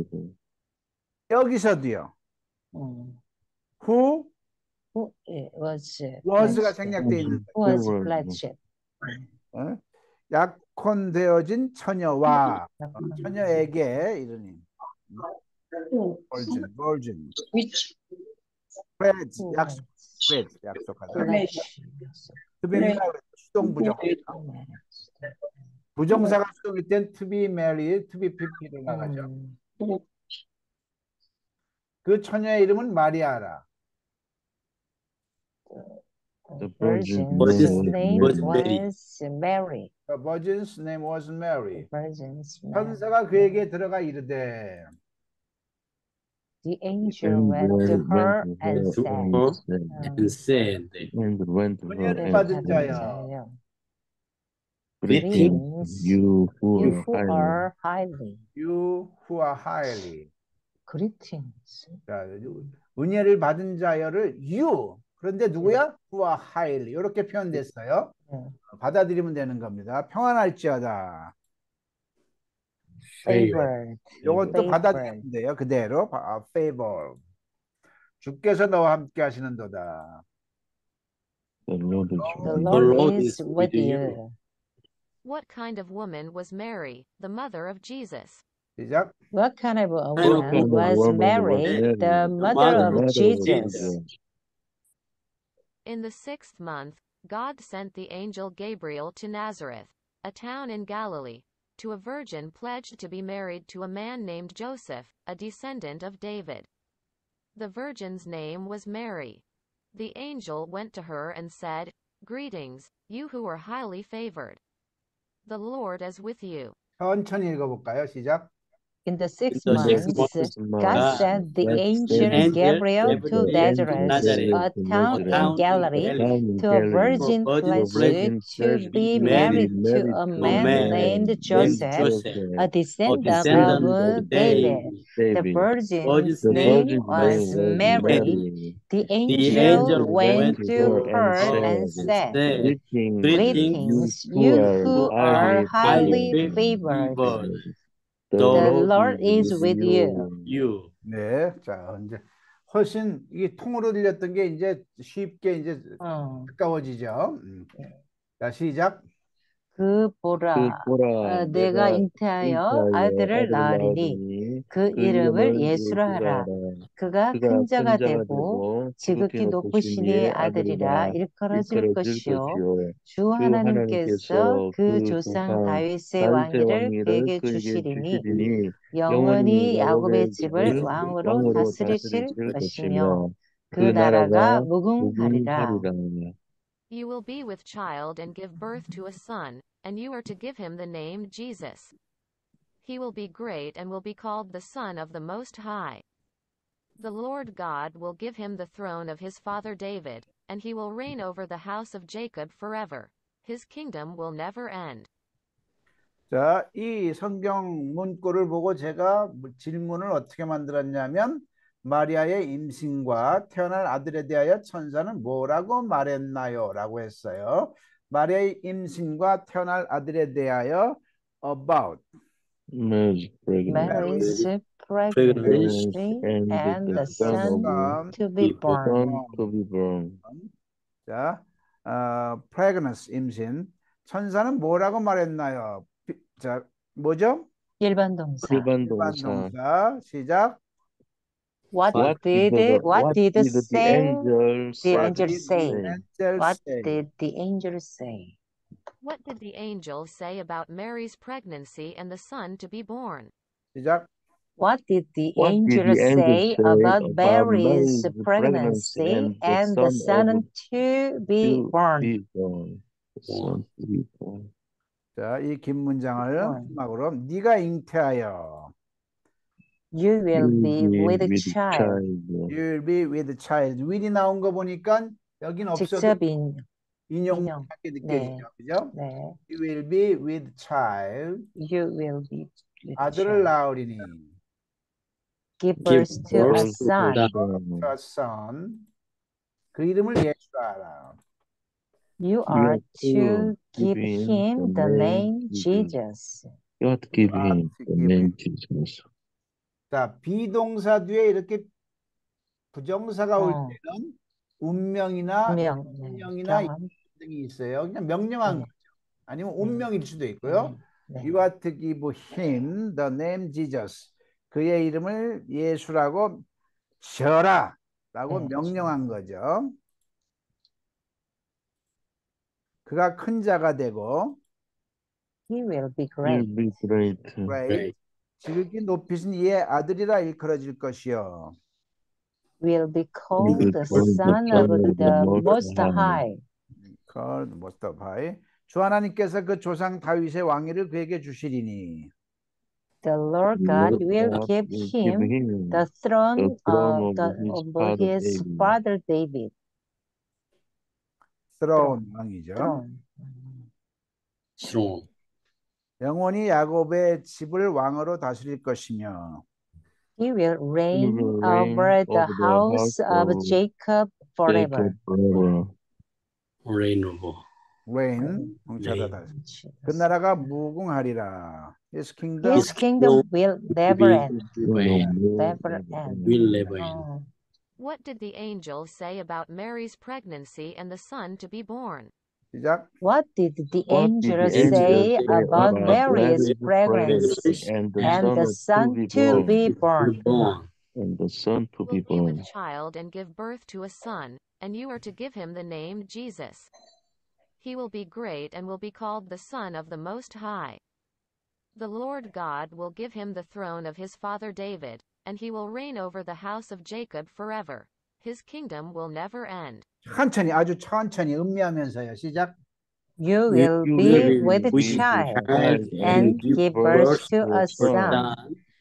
여기서도요. 음, who who was was가 pledged? 생략돼 있는 Who was Who was pledged? 어? 약혼되어진 처녀와 어, 약혼. 처녀에게 이르니 virgin, virgin, pledge, Who 약속, was pledge, 약속하다. pledged? to be married, 수동 부정. 부정사가 수동일 땐 to be married, to be pp로 나가죠. 음, 그 처녀의 이름은 마리아라. the The virgin virgin's name name was Mary. was Mary. The virgin's name was The Mary. virgin's name. 천사가 그에게 들어가 이르되 The angel went to her and to said, her 음, and said, And went to her 은혜를 and 받은 said, 자여. Greetings, you who you are who highly are highly. You who are highly. Greetings. 자, 은혜를 받은 자여를 you. 그런데 누구야? Who are highly. 이렇게 표현됐어요. 네. 받아들이면 되는 겁니다. 평안할지어다. Favored. 이것도 Favored. 받아들이면 돼요. 그대로. 아, favor. 주께서 너와 함께 하시는도다. the Lord is The with Lord Lord is is with with you. you. What kind of woman was Mary, the mother of Jesus? 시작. What kind of a kind of woman woman was was Mary, Mary, the the mother mother of of Jesus? Jesus? In the sixth month, God sent the angel Gabriel to Nazareth, a town in Galilee, to a virgin pledged to be married to a man named Joseph, a descendant of David. The virgin's name was Mary. The angel went to her and said, Greetings, you who are highly favored. The Lord is with you. 천천히 읽어볼까요? 시작. In the sixth In the month, sixth month, sixth month, God God sent the God angel sent angel Gabriel Gabriel to the came to Nazareth, Nazareth, a to town a in Nazareth, town in Galilee, a Galilee, town in to a Galilee, virgin for virgin to a pledged pledged virgin to pledged be to married marry to married a to a a man man named man named named Joseph, Joseph, a Joseph, a descendant descendant of of uh, descendant of David. David. The David. virgin's Virgin's The name name virgin's was was name was Mary. Mary. The The angel angel Angel went went went to to her to and her her and said, and said, said, Greetings, Greetings, you Greetings, who you are who who are are highly highly highly favored. favored. favored. The The The Lord Lord is is with with you. you. you. 네, 자 이제 훨씬 이게 통으로 들렸던 게 이제 쉽게 이제 어, 가까워지죠. 음. 예. 자, 시작. 그 그 보라, 보라, 어, 내가 내가 잉태하여 잉태하여 아들을 아들을 낳으리니 낳으리니 그 그 이름을 이름을 예수라 예수라 하라. 하라. 그가 그가 큰 자가 큰 자가 되고 되고 지극히 지극히 높으신 높으신 이의 이의 아들이라 아들이라 일컬어질 일컬어질 것이요. 것이요. 주 주 하나님께서 하나님께서 그 그 조상 조상 다윗의 다윗의 왕위를 왕위를 그에게 그에게 주시리니 주시리니 영원히 영원히 야곱의 야곱의 집을 집을 왕으로 왕으로 다스리실 다스리실 것이며 것이며 그 그 나라가 나라가 무궁하리라. 무궁하리라. You will be with child and give birth to a son, and you are to give him the name Jesus. He will be great and will be called the Son of the Most High. The Lord God will give him the throne of his father David, and he will reign over the house of Jacob forever. His kingdom will never end. 자, 이 성경 문구를 보고 제가 질문을 어떻게 만들었냐면 마리아의 임신과 태어날 아들에 대하여 천사는 뭐라고 말했나요? 라고 했어요. 마리아의 임신과 태어날 아들에 대하여 about Mary's pregnant, Mary's pregnancy pregnancy and and the the son of son son to be be born. born. son to be born. 자, 어, pregnancy 임신. 천사는 뭐라고 말했나요? 비- 자, 뭐죠? 일반 동사. 일반 일반 동사. 동사. 시작. What What did the, what what did did the say angel the say? angel did say? the angel What say? did the angel say? What did the angel say about Mary's pregnancy and the son to be born? 시작. What did the What did angel the angel say say about about Mary's Mary's pregnancy pregnancy and the and the son son of to be to born? be born? The son to be born. 자, 이 긴 문장을 born. 마지막으로 네가 잉태하여 You will You be be with a with child. you will be with a child. will이 나온 거 보니까 여긴 없어도 직접 인, 인용 인용. 하게 네. 느껴지죠. 그죠? 네. You will be with child. You will be with a 아들을 child. 낳으리니. Give Give birth to a birth to son. the son. a son. 그 이름을 예수라. You You are are to to give give him the name Jesus. You have to give You are him to the give name Jesus. 자, 비동사 뒤에 이렇게 부정사가 올 어. 때는 운명이나 분명, 네. 운명이나 경험. 등이 있어요. 그냥 명령한 네. 거죠. 아니면 운명일 수도 있고요. 네. You are to give him the name Jesus. 그의 이름을 예수라고 지어라 라고 네. 명령한 거죠. 그가 큰 자가 되고 He will be You'll great. be great. great, great. 지극히 높이신 이의 아들이라 일컬어질 것이요. Will be Will called be the called the Son Son of of the the Most Most High. High. called most of high. 주 하나님께서 그 조상 다윗의 왕위를 그에게 주시리니. The Lord The God Lord will God give will give him him the throne the throne of, of the, his of father his David. father David. throne 왕이죠. throne. throne. 영원히 야곱의 집을 왕으로 다스릴 것이며. He will He reign will reign over the over the house house of of Jacob forever. Jacob forever. Reign over. reign 통치하다 reign. 다스. 그 나라가 무궁하리라. His kingdom His kingdom will never will end. reign. Never end. Will never end. 어. What did the angel say about Mary's pregnancy and the son to be born? 시작. What did the What angel did the angel say say about about Mary's Mary's pregnancy pregnancy and the and son the of to son be to born? be Be born? born. And the son to You be will be born. with child and give birth to a son, and you are to give him the name Jesus. He will be great and will be called the Son of the Most High. The Lord God will give him the throne of his father David, and he will reign over the house of Jacob forever. His kingdom will never end. 천천히 아주 천천히 음미하면서요. 시작. You You will will be be with a with child child and give give birth to a to a son, son,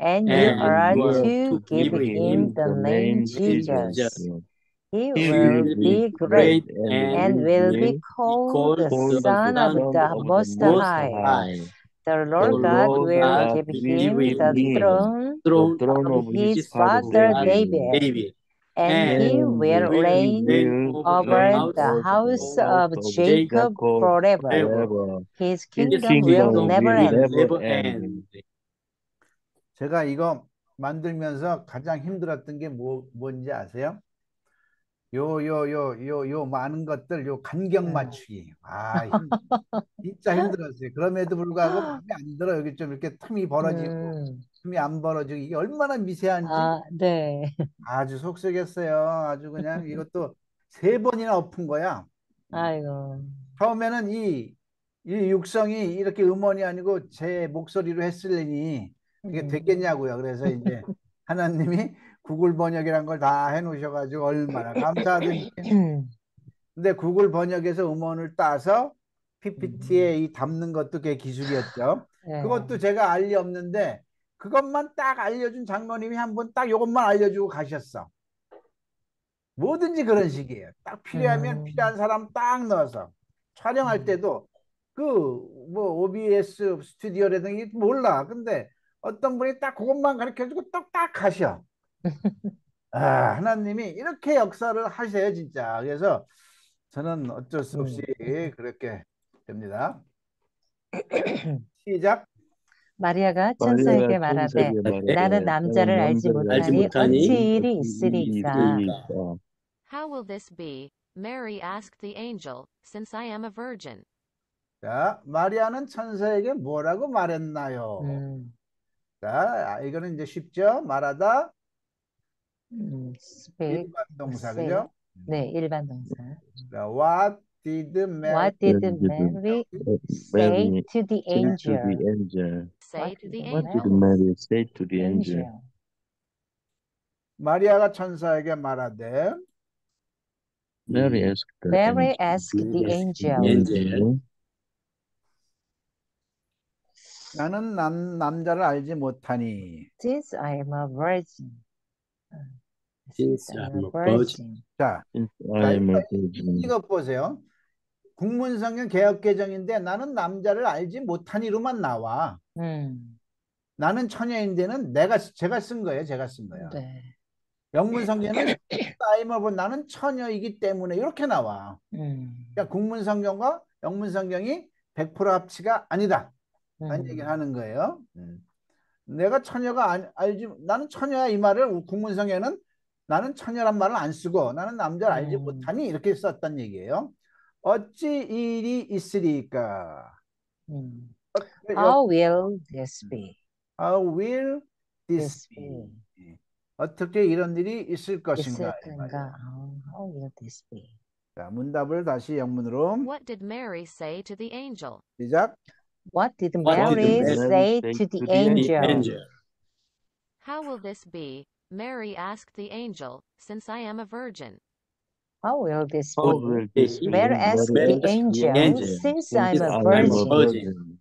and you And are you are to to give give him the name Jesus. Jesus. He He will will be be great great and and will be be called the called the Son of Son the of the Most Most High. High. The The Lord God Lord will God give will him give the him throne the throne throne of of his his father father David, David, David, and and he and will will reign reign will over the over reign the house over house the of of house of Jacob Jacob Jacob forever. forever. forever. His His kingdom His will kingdom never will kingdom end. will never never end. end. 제가 이거 만들면서 가장 힘들었던 게 뭐, 뭔지 아세요? 요, 요, 요, 요, 요 많은 것들, 요 간격 음. 맞추기. 아, 힘, 진짜 힘들었어요. 그럼에도 불구하고 마음에 안 들어. 여기 좀 이렇게 틈이 벌어지고, 음. 틈이 안 벌어지고, 이게 얼마나 미세한지 아, 네. 아주 속쓰겠어요. 아주 그냥 이것도 세 번이나 엎은 거야. 아이고. 처음에는 이, 이 육성이 이렇게 음원이 아니고 제 목소리로 했으려니 그게 음. 됐겠냐고요. 그래서 이제 하나님이 구글 번역이란 걸 다 해놓으셔가지고 얼마나 감사하든지. 근데 구글 번역에서 음원을 따서 피피티에 이 담는 것도 그 기술이었죠. 네. 그것도 제가 알리 없는데 그것만 딱 알려준 장로님이 한 번 딱 이것만 알려주고 가셨어. 뭐든지 그런 식이에요. 딱 필요하면 음. 필요한 사람 딱 넣어서 촬영할 때도 그 뭐 오비에스 스튜디오라든지 몰라. 근데 어떤 분이 딱 그것만 가르쳐주고 똑딱 가셔. 아, 하나님이 이렇게 역사를 하세요, 진짜. 그래서 저는 어쩔 수 없이 음. 그렇게 됩니다. 시작. 마리아가 마리아가 천사에게 말하되 천사에게 말하되 나는 나는 남자를 알지 남자를 알지 못하니 못하니 어찌 못하니 일이 어찌 일이 있으리까. 있으리까. How will this be? Mary asked the angel, since I am a virgin. 자, 마리아는 천사에게 뭐라고 말했나요? 음. 자, 아, 이거는 이제 쉽죠? 말하다 음. speak, 일반 동사, say. 그죠? 네, 일반 동사. 자, what did Mary What did Then did Mary say Mary to the say to the angel? angel? Say What to did the What did angel. Mary say to the angel? angel? 마리아가 천사에게 말하되 Mary asked the Mary angel. asked the Mary asked the angel, angel. 나는 남, 남자를 알지 못하니. since I am a virgin. Since Since I am I'm a a virgin. virgin. 자, Since 자, I am 이거, a virgin. 이거 보세요. 국문성경 개역개정인데 나는 남자를 알지 못하니로만 나와. 음. 나는 처녀인데는 내가 제가 쓴 거예요. 제가 쓴 거야. 네. 영문성경은 I'm 나는 처녀이기 때문에 이렇게 나와. 음. 그러니까 국문성경과 영문성경이 백 퍼센트 합치가 아니다. 라는 음. 얘기를 하는 거예요. 음. 내가 처녀가 안, 알지 나는 처녀야 이 말을 국문성에는 나는 처녀란 말을 안 쓰고 나는 남자를 알지 음. 못하니 이렇게 썼단 얘기예요. 어찌 일이 있으리까? 음. 어, How will this be? How will this This be? be? 어떻게 이런 일이 있을 것인가? 있을 이 말이에요. 건가? Oh, how will this be? 자, 문답을 다시 영문으로 What did Mary say to the angel? 시작. What did What did Mary Mary say say to the to the angel? The angel. How will this be? Mary asked the angel, since I am a virgin. How will this How be? will this be? Mary asked Mary the asked angel, angel, since Since I'm a I am a virgin. virgin.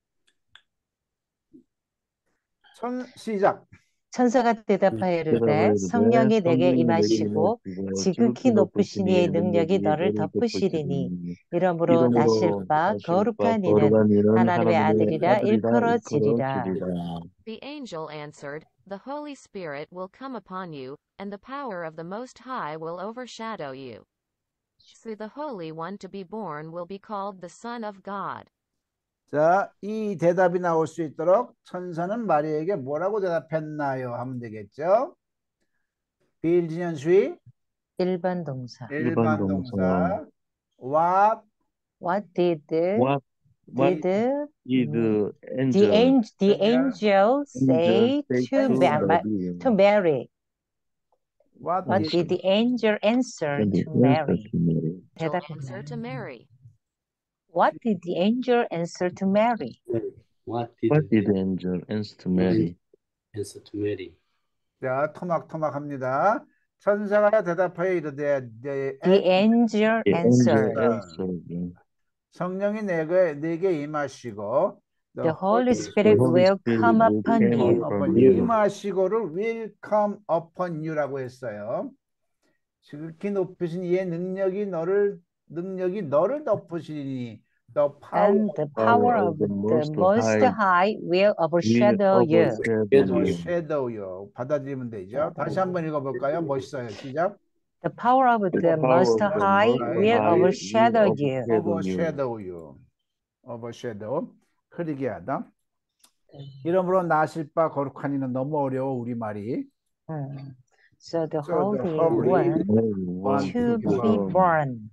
천 시작. 천사가 대답하여 이르되 대답하여 성령이 내게 성령이 내게 임하시고 임하시고 지극히 높으신 이의 능력이 너를 덮으시리니 이러므로 나실 바 거룩한 이는 하나님의 아들이라 일컬어지리라. The angel answered, The Holy Spirit will come upon you, and the power of the Most High will overshadow you. So the Holy One to be born will be called the Son of God. 자, 이 대답이 나올 수 있도록 천사는 마리아에게 뭐라고 대답했나요? 하면 되겠죠. 비일진연 수위 일반 동사. 일반 일반 동사. 동사. What What did What what did did the the angel angel, the angel angel say say to, to Ma- Ma- Mary? to Mary? What What did did the angel answer And the to answer Mary? to Mary. Angel answer to Mary. What did the angel answer to Mary? What did What did the the angel answer to Mary? answer to Mary? 자, 토막토막합니다. 천사가 대답하여 이르되 the The angel The angel answered. answered, 성령이 내게 내게 임하시고 The Holy Spirit Holy will Spirit come will upon come you. upon upon you. 임하시고를 will come upon you라고 했어요. 지극히 높으신 이의 능력이 너를 능력이 너를 덮으시니 the power And the Power power of of the the Most Most High High will will overshadow you. overshadow you. overshadow you 받아들이면 되죠. 다시 한번 읽어볼까요? 멋있어요. 시작. The power of The the power Most of the High Most will High overshadow will you. overshadow you. overshadow you. overshadow 흐리게 하다. 이러므로 나실 바 거룩한 이는 너무 어려워 우리말이. Mm. So the So the Holy Holy One One to to be born. born.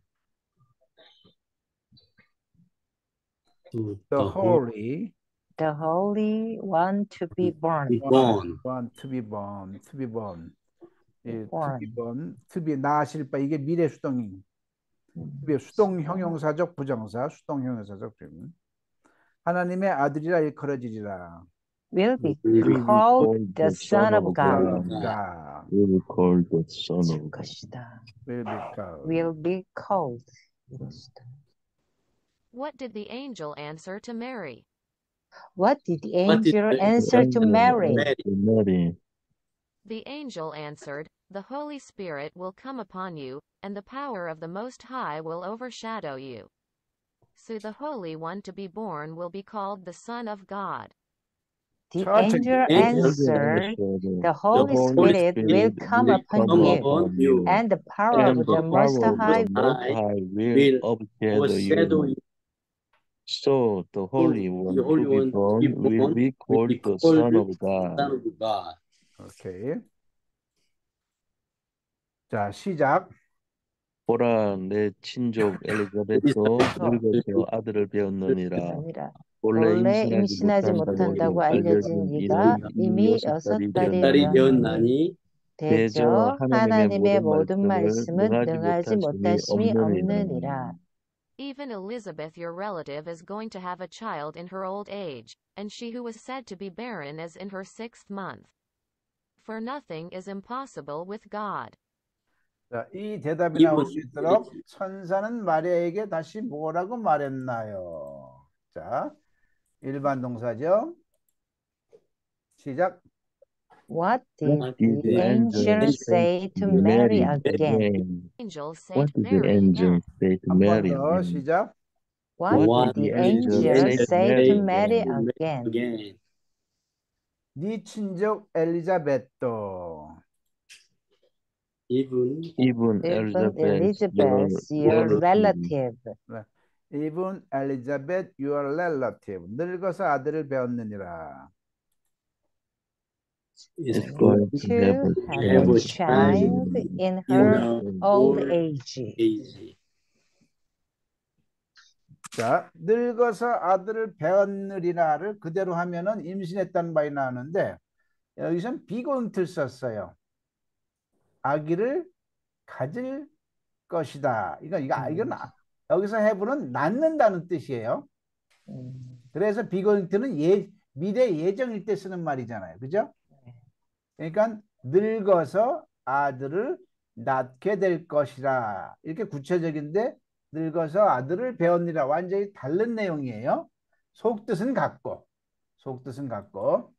To the the whole Holy The Holy One to be born. be born. one to be born, to be born. 예, to born. be born, to be 나실 바 이게 미래 수동인. 음. to be 수동 형용사적 부정사, 수동 형용사적 부정. 하나님의 아들이라 일컬어지리라. Will be Will be called the Son of Son God. of God will be called the Son of God. 것이다. will be called. Will be called. 이것이다. What did the angel answer to Mary? What did the What did angel the answer to Angel Mary? answered Mary, The angel answered, The Holy Spirit will come upon you, and the power of the Most High will overshadow you. So the Holy One to be born will be called the Son of God. The 천천히. angel Angel answered, answered, The Holy Holy Spirit will Spirit come will upon come you, upon you, and the power and of the the Most power of High the Most High High will will overshadow overshadow you. you. So the Holy One The Holy to be One to born be will born be will called be the called Son of the God. Son of God. 오케이. 자, 시작. 보라, 내 친족 엘리자벳도 늙어서 아들을 배웠느니라. 아니라 원래 원래 임신하지 임신하지 못한다고 알려진 네가 이미 여섯 달이 딸이 되었나니 되었나니 대저 하나님의 모든 말씀은 능하지 능하지 못하심이 못하심이 없느니라. 없느니라. Even Elizabeth, your relative, is going to have a child in her old age, and she who was said to be barren is in her sixth month. For nothing is impossible with God. 자, 이 대답이 나올 수 있도록 천사는 마리아에게 다시 뭐라고 말했나요? 자, 일반 동사죠. 시작. What did What the did the angel angel say to Mary Mary again? again? Angel say What to did the Mary angel again. say to 한 번 Mary 더 again? 시작. What What did the did the angel angel say to say to Mary Mary again? again? again. 네 친족 엘리자벳도 Even Even Even Elizabeth, your Elizabeth, your relative, relative, even Elizabeth your relative 늙어서 아들을 배웠느니라. is is going going to to have a have have a a child child in in her her old old age. age. 자, 늙어서 아들을 배웠느리라를 그대로 하면은 임신했다는 말이 나오는데 여기선 비고잉트를 썼어요. 아기를 가질 것이다. 이거 이거 이건 아- 여기서 have는 낳는다는 뜻이에요. 음, 그래서 비고잉트는 예 미래 예정일 때 쓰는 말이잖아요. 그죠? 그러니까 늙어서 아들을 낳게 될 것이라 이렇게 구체적인데 늙어서 아들을 배웠느라 완전히 다른 내용이에요. 속뜻은 같고 속뜻은 같고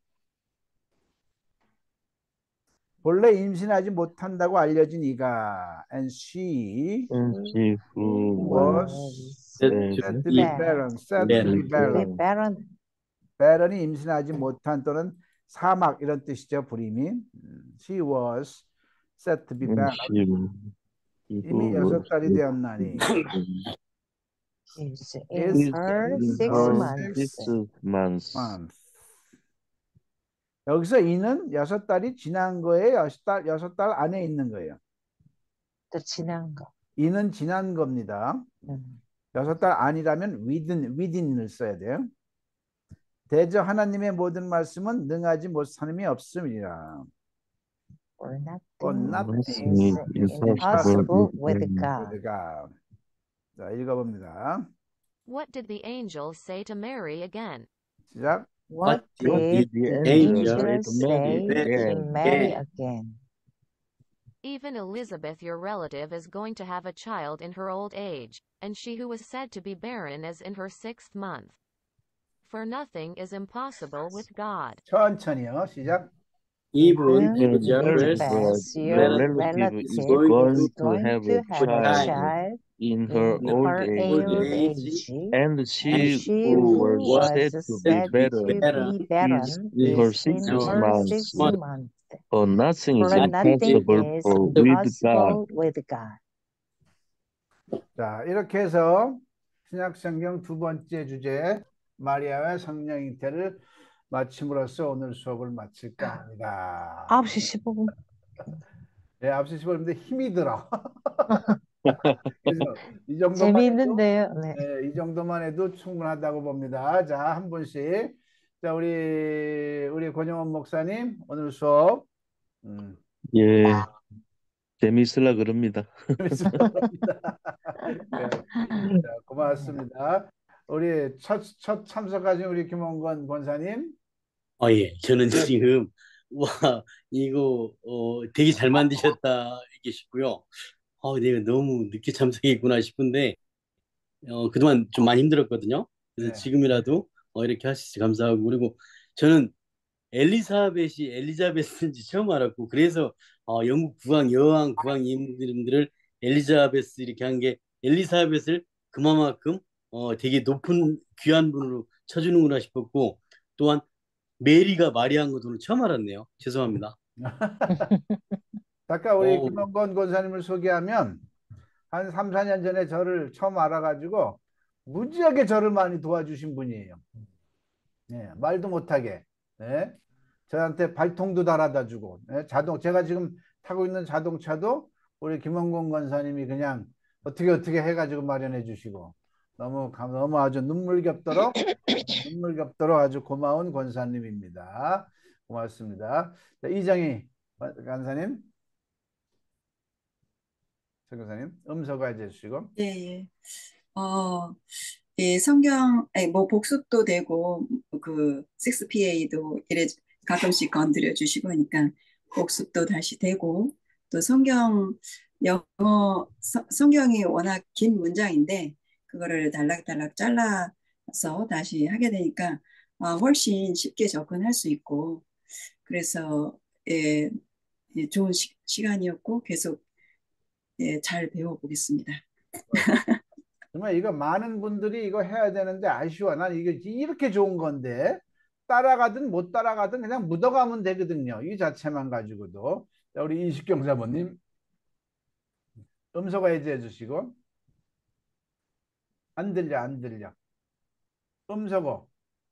본래 임신하지 못한다고 알려진 이가 and she and she who was was Said said said to to be be barren, said to be barren. to be barren. barren. barren이 임신하지 못한 또는 사막 이런 뜻이죠. 불임이. 음, she was said to be and barren. she he 이미 who 여섯 was 달이 되었나니 Is in is her in six her months. six months. months. 여기서 이는 여섯 달이 지난 거예요. 여섯 달 여섯 달 안에 있는 거예요. 또 지난 거. 이는 지난 겁니다. 음. 여섯 달 아니라면 within, within을 써야 돼요. 대저 하나님의 모든 말씀은 능하지 못함이 없음이라. For For nothing nothing is is impossible with with God. with God. 자, 읽어봅니다. What did the angel say to Mary again? 시작. What What did did the the angel angel say to Mary say to again? Mary again? again? Even Elizabeth, your relative, is going to have a child in her old age, and she who was said to be barren is in her sixth month. for nothing is impossible with God. 천천히요. 시작. Even Even if your if best your relative relative is is relative going is going to to going have to a have a child child in her in in old her old age, old age, age, and and and she she who who was was was said to be said said to be to barren barren be is barren in her is is in sixth now her month. sixth month. month. For nothing is For nothing impossible is for with God. impossible with God. 자, 이렇게 해서 신약성경 두 번째 주제 마리아의 성령 잉태를 마침으로써 오늘 수업을 마칠까 합니다. 아홉 시 십오 분. 네, 앞서 시벌인데 힘이 들어. 그래서 이 정도만 해도 재미있는데요. 네. 네, 이 정도만 해도 충분하다고 봅니다. 자, 한 분씩. 자, 우리 우리 권영원 목사님 오늘 수업 음, 예, 재미있으려 그럽니다. 재밌었습니다. 네, 자, 고맙습니다. 우리 첫, 첫 참석하신 우리 김원건 권사님. 어, 예. 저는 지금, 와, 이거, 어, 되게 잘 만드셨다, 이게 싶고요. 어, 내가 너무 늦게 참석했구나 싶은데, 어, 그동안 좀 많이 힘들었거든요. 그래서 네. 지금이라도, 어, 이렇게 할 수 있어 감사하고, 그리고 저는 엘리사벳이 엘리자베스인지 처음 알았고, 그래서, 어, 영국 국왕, 여왕, 국왕 이름들을 엘리자베스 이렇게 한 게, 엘리사벳을 그만큼, 어, 되게 높은 귀한 분으로 쳐주는구나 싶었고, 또한, 메리가 마리아인 것도 오늘 처음 알았네요. 죄송합니다. 아까 우리 오, 김원건 권사님을 소개하면 한 삼, 사 년 전에 저를 처음 알아가지고 무지하게 저를 많이 도와주신 분이에요. 네, 말도 못하게. 네. 저한테 발통도 달아다 주고, 네, 자동, 제가 지금 타고 있는 자동차도 우리 김원건 권사님이 그냥 어떻게 어떻게 해가지고 마련해 주시고, 너무, 감- 너무 아주 눈물겹도록, 눈물겹도록 아주 고마운 권사님입니다. 고맙습니다. 자, 이정희 권사님, 정 권사님, 음소거 해주시고. 예, 예. 어, 예, 성경, 아니, 뭐, 복습도 되고, 그, 식스 피에이도 이래 가끔씩 건드려 주시고 하니까, 복습도 다시 되고, 또 성경, 영어, 서- 성경이 워낙 긴 문장인데, 그거를 단락단락 잘라서 다시 하게 되니까, 아, 훨씬 쉽게 접근할 수 있고, 그래서, 예, 예, 좋은 시, 시간이었고, 계속, 예, 잘 배워보겠습니다. 정말 이거 많은 분들이 이거 해야 되는데 아쉬워. 난 이게 이렇게 좋은 건데 따라가든 못 따라가든 그냥 묻어가면 되거든요. 이 자체만 가지고도. 자, 우리 이식경 사모님 음소거 해제해 주시고. 안 들려, 안 들려. 음소거.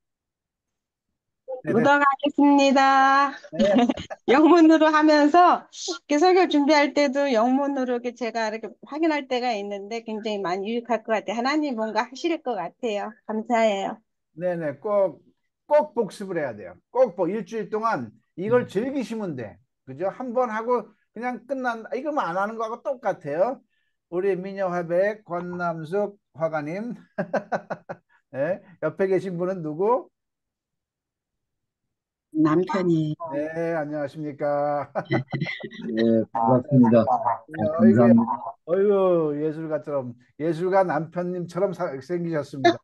네, 됐- 묻어가겠습니다. 네, 영문으로 하면서 이렇게 설교 준비할 때도 영문으로 이렇게 제가 이렇게 확인할 때가 있는데 굉장히 많이 유익할 것 같아요. 하나님 뭔가 하실 것 같아요. 감사해요. 네, 네. 꼭, 꼭 복습을 해야 돼요. 꼭 복. 일주일 동안 이걸 즐기시면 돼. 그죠? 한 번 하고 그냥 끝난, 이거만 안 하는 거하고 똑같아요. 우리 미녀화백, 권남숙 화가님. 네, 옆에 계신 분은 누구? 남편이 네, 안녕하십니까. 네, 반갑습니다. 어이구, 감사합니다. 어이구, 예술가처럼, 예술가 남편님처럼 사- 생기셨습니다.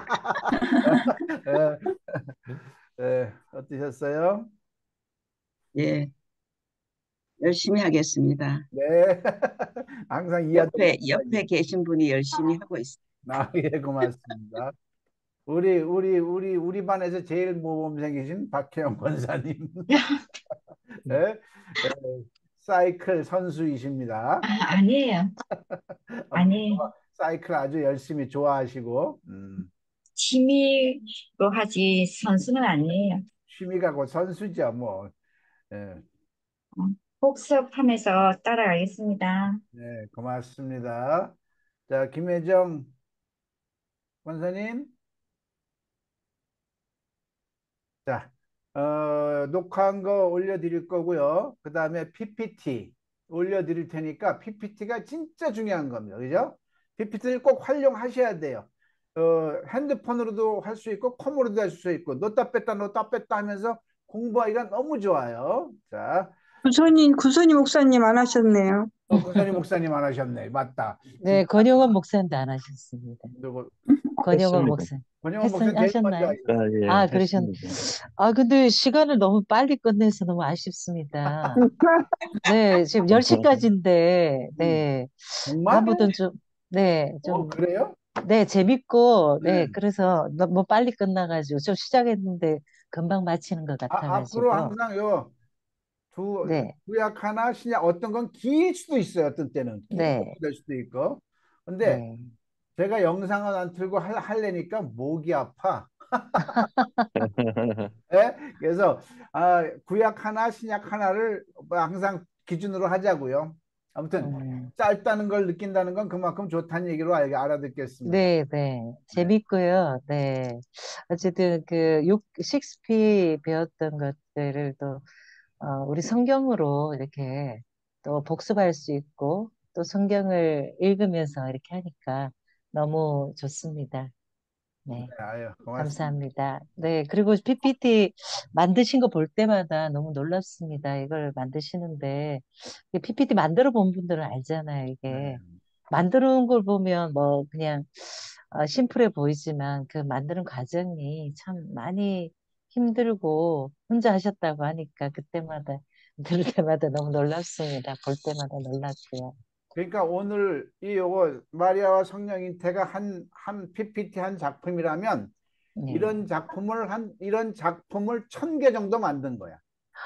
네, 네, 어떠셨어요? 예, 열심히 하겠습니다. 네, 항상 옆에 이해드립니다. 옆에 계신 분이 열심히 하고 있어요. 아, 예, 고맙습니다. 우리, 우리, 우리, 우리 반에서 제일 모범생이신 박혜영 권사님. 네, 네, 사이클 선수이십니다. 아, 아니에요. 아니에요. 사이클 아주 열심히 좋아하시고, 음, 취미로 하지 선수는 아니에요. 취미가 곧 선수죠, 뭐. 예, 어, 복습하면서 따라가겠습니다. 네, 고맙습니다. 자, 김혜정 권사님. 자, 어, 녹화한 거 올려드릴 거고요. 그 다음에 피피티 올려드릴 테니까 피피티가 진짜 중요한 겁니다. 그죠? 피피티를 꼭 활용하셔야 돼요. 어, 핸드폰으로도 할 수 있고 컴으로도 할 수 있고 넣었다 뺐다 넣었다 뺐다 하면서 공부하기가 너무 좋아요. 자, 구선이, 구선이 목사님 안 하셨네요. 어, 구선희 목사님 안 하셨네. 맞다. 네, 진짜 권영원 목사님도 안 하셨습니다. 누구 권영원 했습니다. 목사님. 권영원 했, 목사님 제일 먼저 하셨나요? 아, 하셨어요. 예, 아, 그러셨, 했습니다. 아, 근데 시간을 너무 빨리 끝내서 너무 아쉽습니다. 네, 지금 열 시까지인데, 음, 네, 정말? 다음부터는 좀, 네, 어, 좀, 그래요? 네, 재밌고, 네, 네. 그래서 너무 빨리 끝나가지고, 좀 시작했는데 금방 마치는 것 아, 앞으로 같아가지고, 항상 요 두, 네, 구약 하나, 신약 어떤 건 길 수도 있어요. 어떤 때는 긴 것도 네, 될 수도 있고. 근데 네. 제가 영상을 안 틀고 할, 할래니까 목이 아파. 예? 그래서 아, 구약 하나, 신약 하나를 뭐 항상 기준으로 하자고요. 아무튼 음, 짧다는 걸 느낀다는 건 그만큼 좋다는 얘기로 알, 알아듣겠습니다. 네, 네. 네. 재밌고요. 네. 어쨌든 그 육, 셰익스피어 배웠던 것들을 또, 어, 우리 성경으로 이렇게 또 복습할 수 있고, 또 성경을 읽으면서 이렇게 하니까 너무 좋습니다. 네, 네. 아유, 고맙습니다. 감사합니다. 네. 그리고 피피티 만드신 거 볼 때마다 너무 놀랍습니다. 이걸 만드시는데, 피피티 만들어 본 분들은 알잖아요. 네. 이게 만드는 걸 보면 뭐 그냥 어, 심플해 보이지만 그 만드는 과정이 참 많이 힘들고 혼자 하셨다고 하니까 그때마다 들을 때마다 너무 놀랍습니다. 볼 때마다 놀랍고요. 그러니까 오늘 이 요거 마리아와 성령 잉태가 한, 한 피피티 한 작품이라면 네. 이런 작품을 한 이런 작품을 천 개 정도 만든 거야.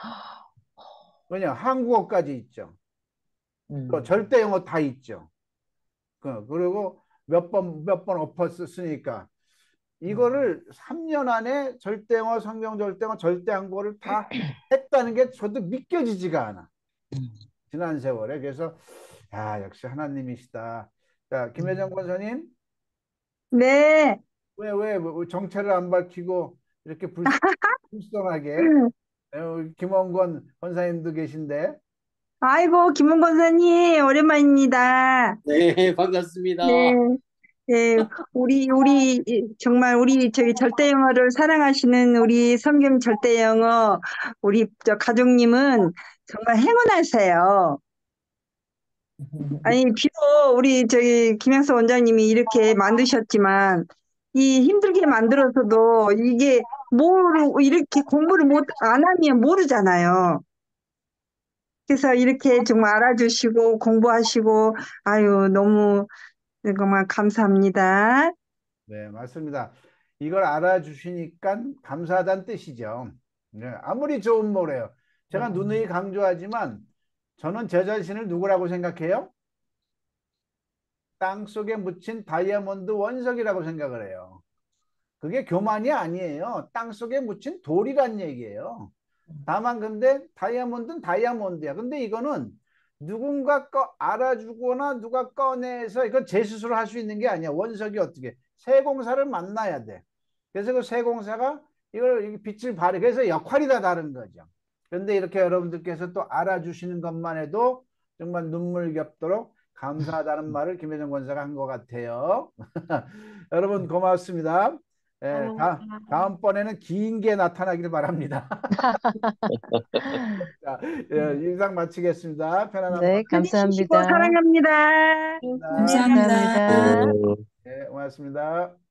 왜냐 한국어까지 있죠. 또 음, 절대 영어 다 있죠. 그- 그리고 몇 번 몇 번 엎어 쓰니까 이거를 삼 년 안에 절대 영어, 성경 절대 영어, 절대 한국어를 다 했다는 게 저도 믿겨지지가 않아. 지난 세월에. 그래서 야, 역시 하나님이시다. 자, 김혜정 권사님, 네. 왜, 왜, 왜 정체를 안 밝히고 이렇게 불, 불쌍하게 어, 김원권 권사님도 계신데. 아이고, 김은 권사님, 오랜만입니다. 네, 반갑습니다. 네. 네, 우리, 우리, 정말 우리 저기 절대 영어를 사랑하시는 우리 성경 절대 영어, 우리 저 가족님은 정말 행운하세요. 아니, 비록 우리 저기 김양수 원장님이 이렇게 만드셨지만, 이 힘들게 만들어서도 이게 뭘, 이렇게 공부를 못, 안 하면 모르잖아요. 그래서 이렇게 정말 알아주시고 공부하시고, 아유, 너무 정말 감사합니다. 네, 맞습니다. 이걸 알아주시니까 감사하다는 뜻이죠. 네, 아무리 좋은 뭐래요. 제가 누누이 강조하지만 저는 제 자신을 누구라고 생각해요? 땅 속에 묻힌 다이아몬드 원석이라고 생각을 해요. 그게 교만이 아니에요. 땅 속에 묻힌 돌이란 얘기예요. 다만 근데 다이아몬드는 다이아몬드야. 근데 이거는 누군가 꺼 알아주거나 누가 꺼내서 이건 제 스스로 할 수 있는 게 아니야. 원석이 어떻게 세공사를 만나야 돼. 그래서 그 세공사가 이걸 빛을 발해. 그래서 역할이 다 다른 거죠. 그런데 이렇게 여러분들께서 또 알아주시는 것만 해도 정말 눈물 겹도록 감사하다는 말을 김혜정 권사가 한 것 같아요. 여러분 고맙습니다. 예, 다, 다음번에는 긴 게 나타나기를 바랍니다. 자, 예, 인상 마치겠습니다. 편안한 밤. 네, 해주시고 감사합니다. 사랑합니다. 되십니다. 감사합니다. 감사합니다. 어, 네, 고맙습니다.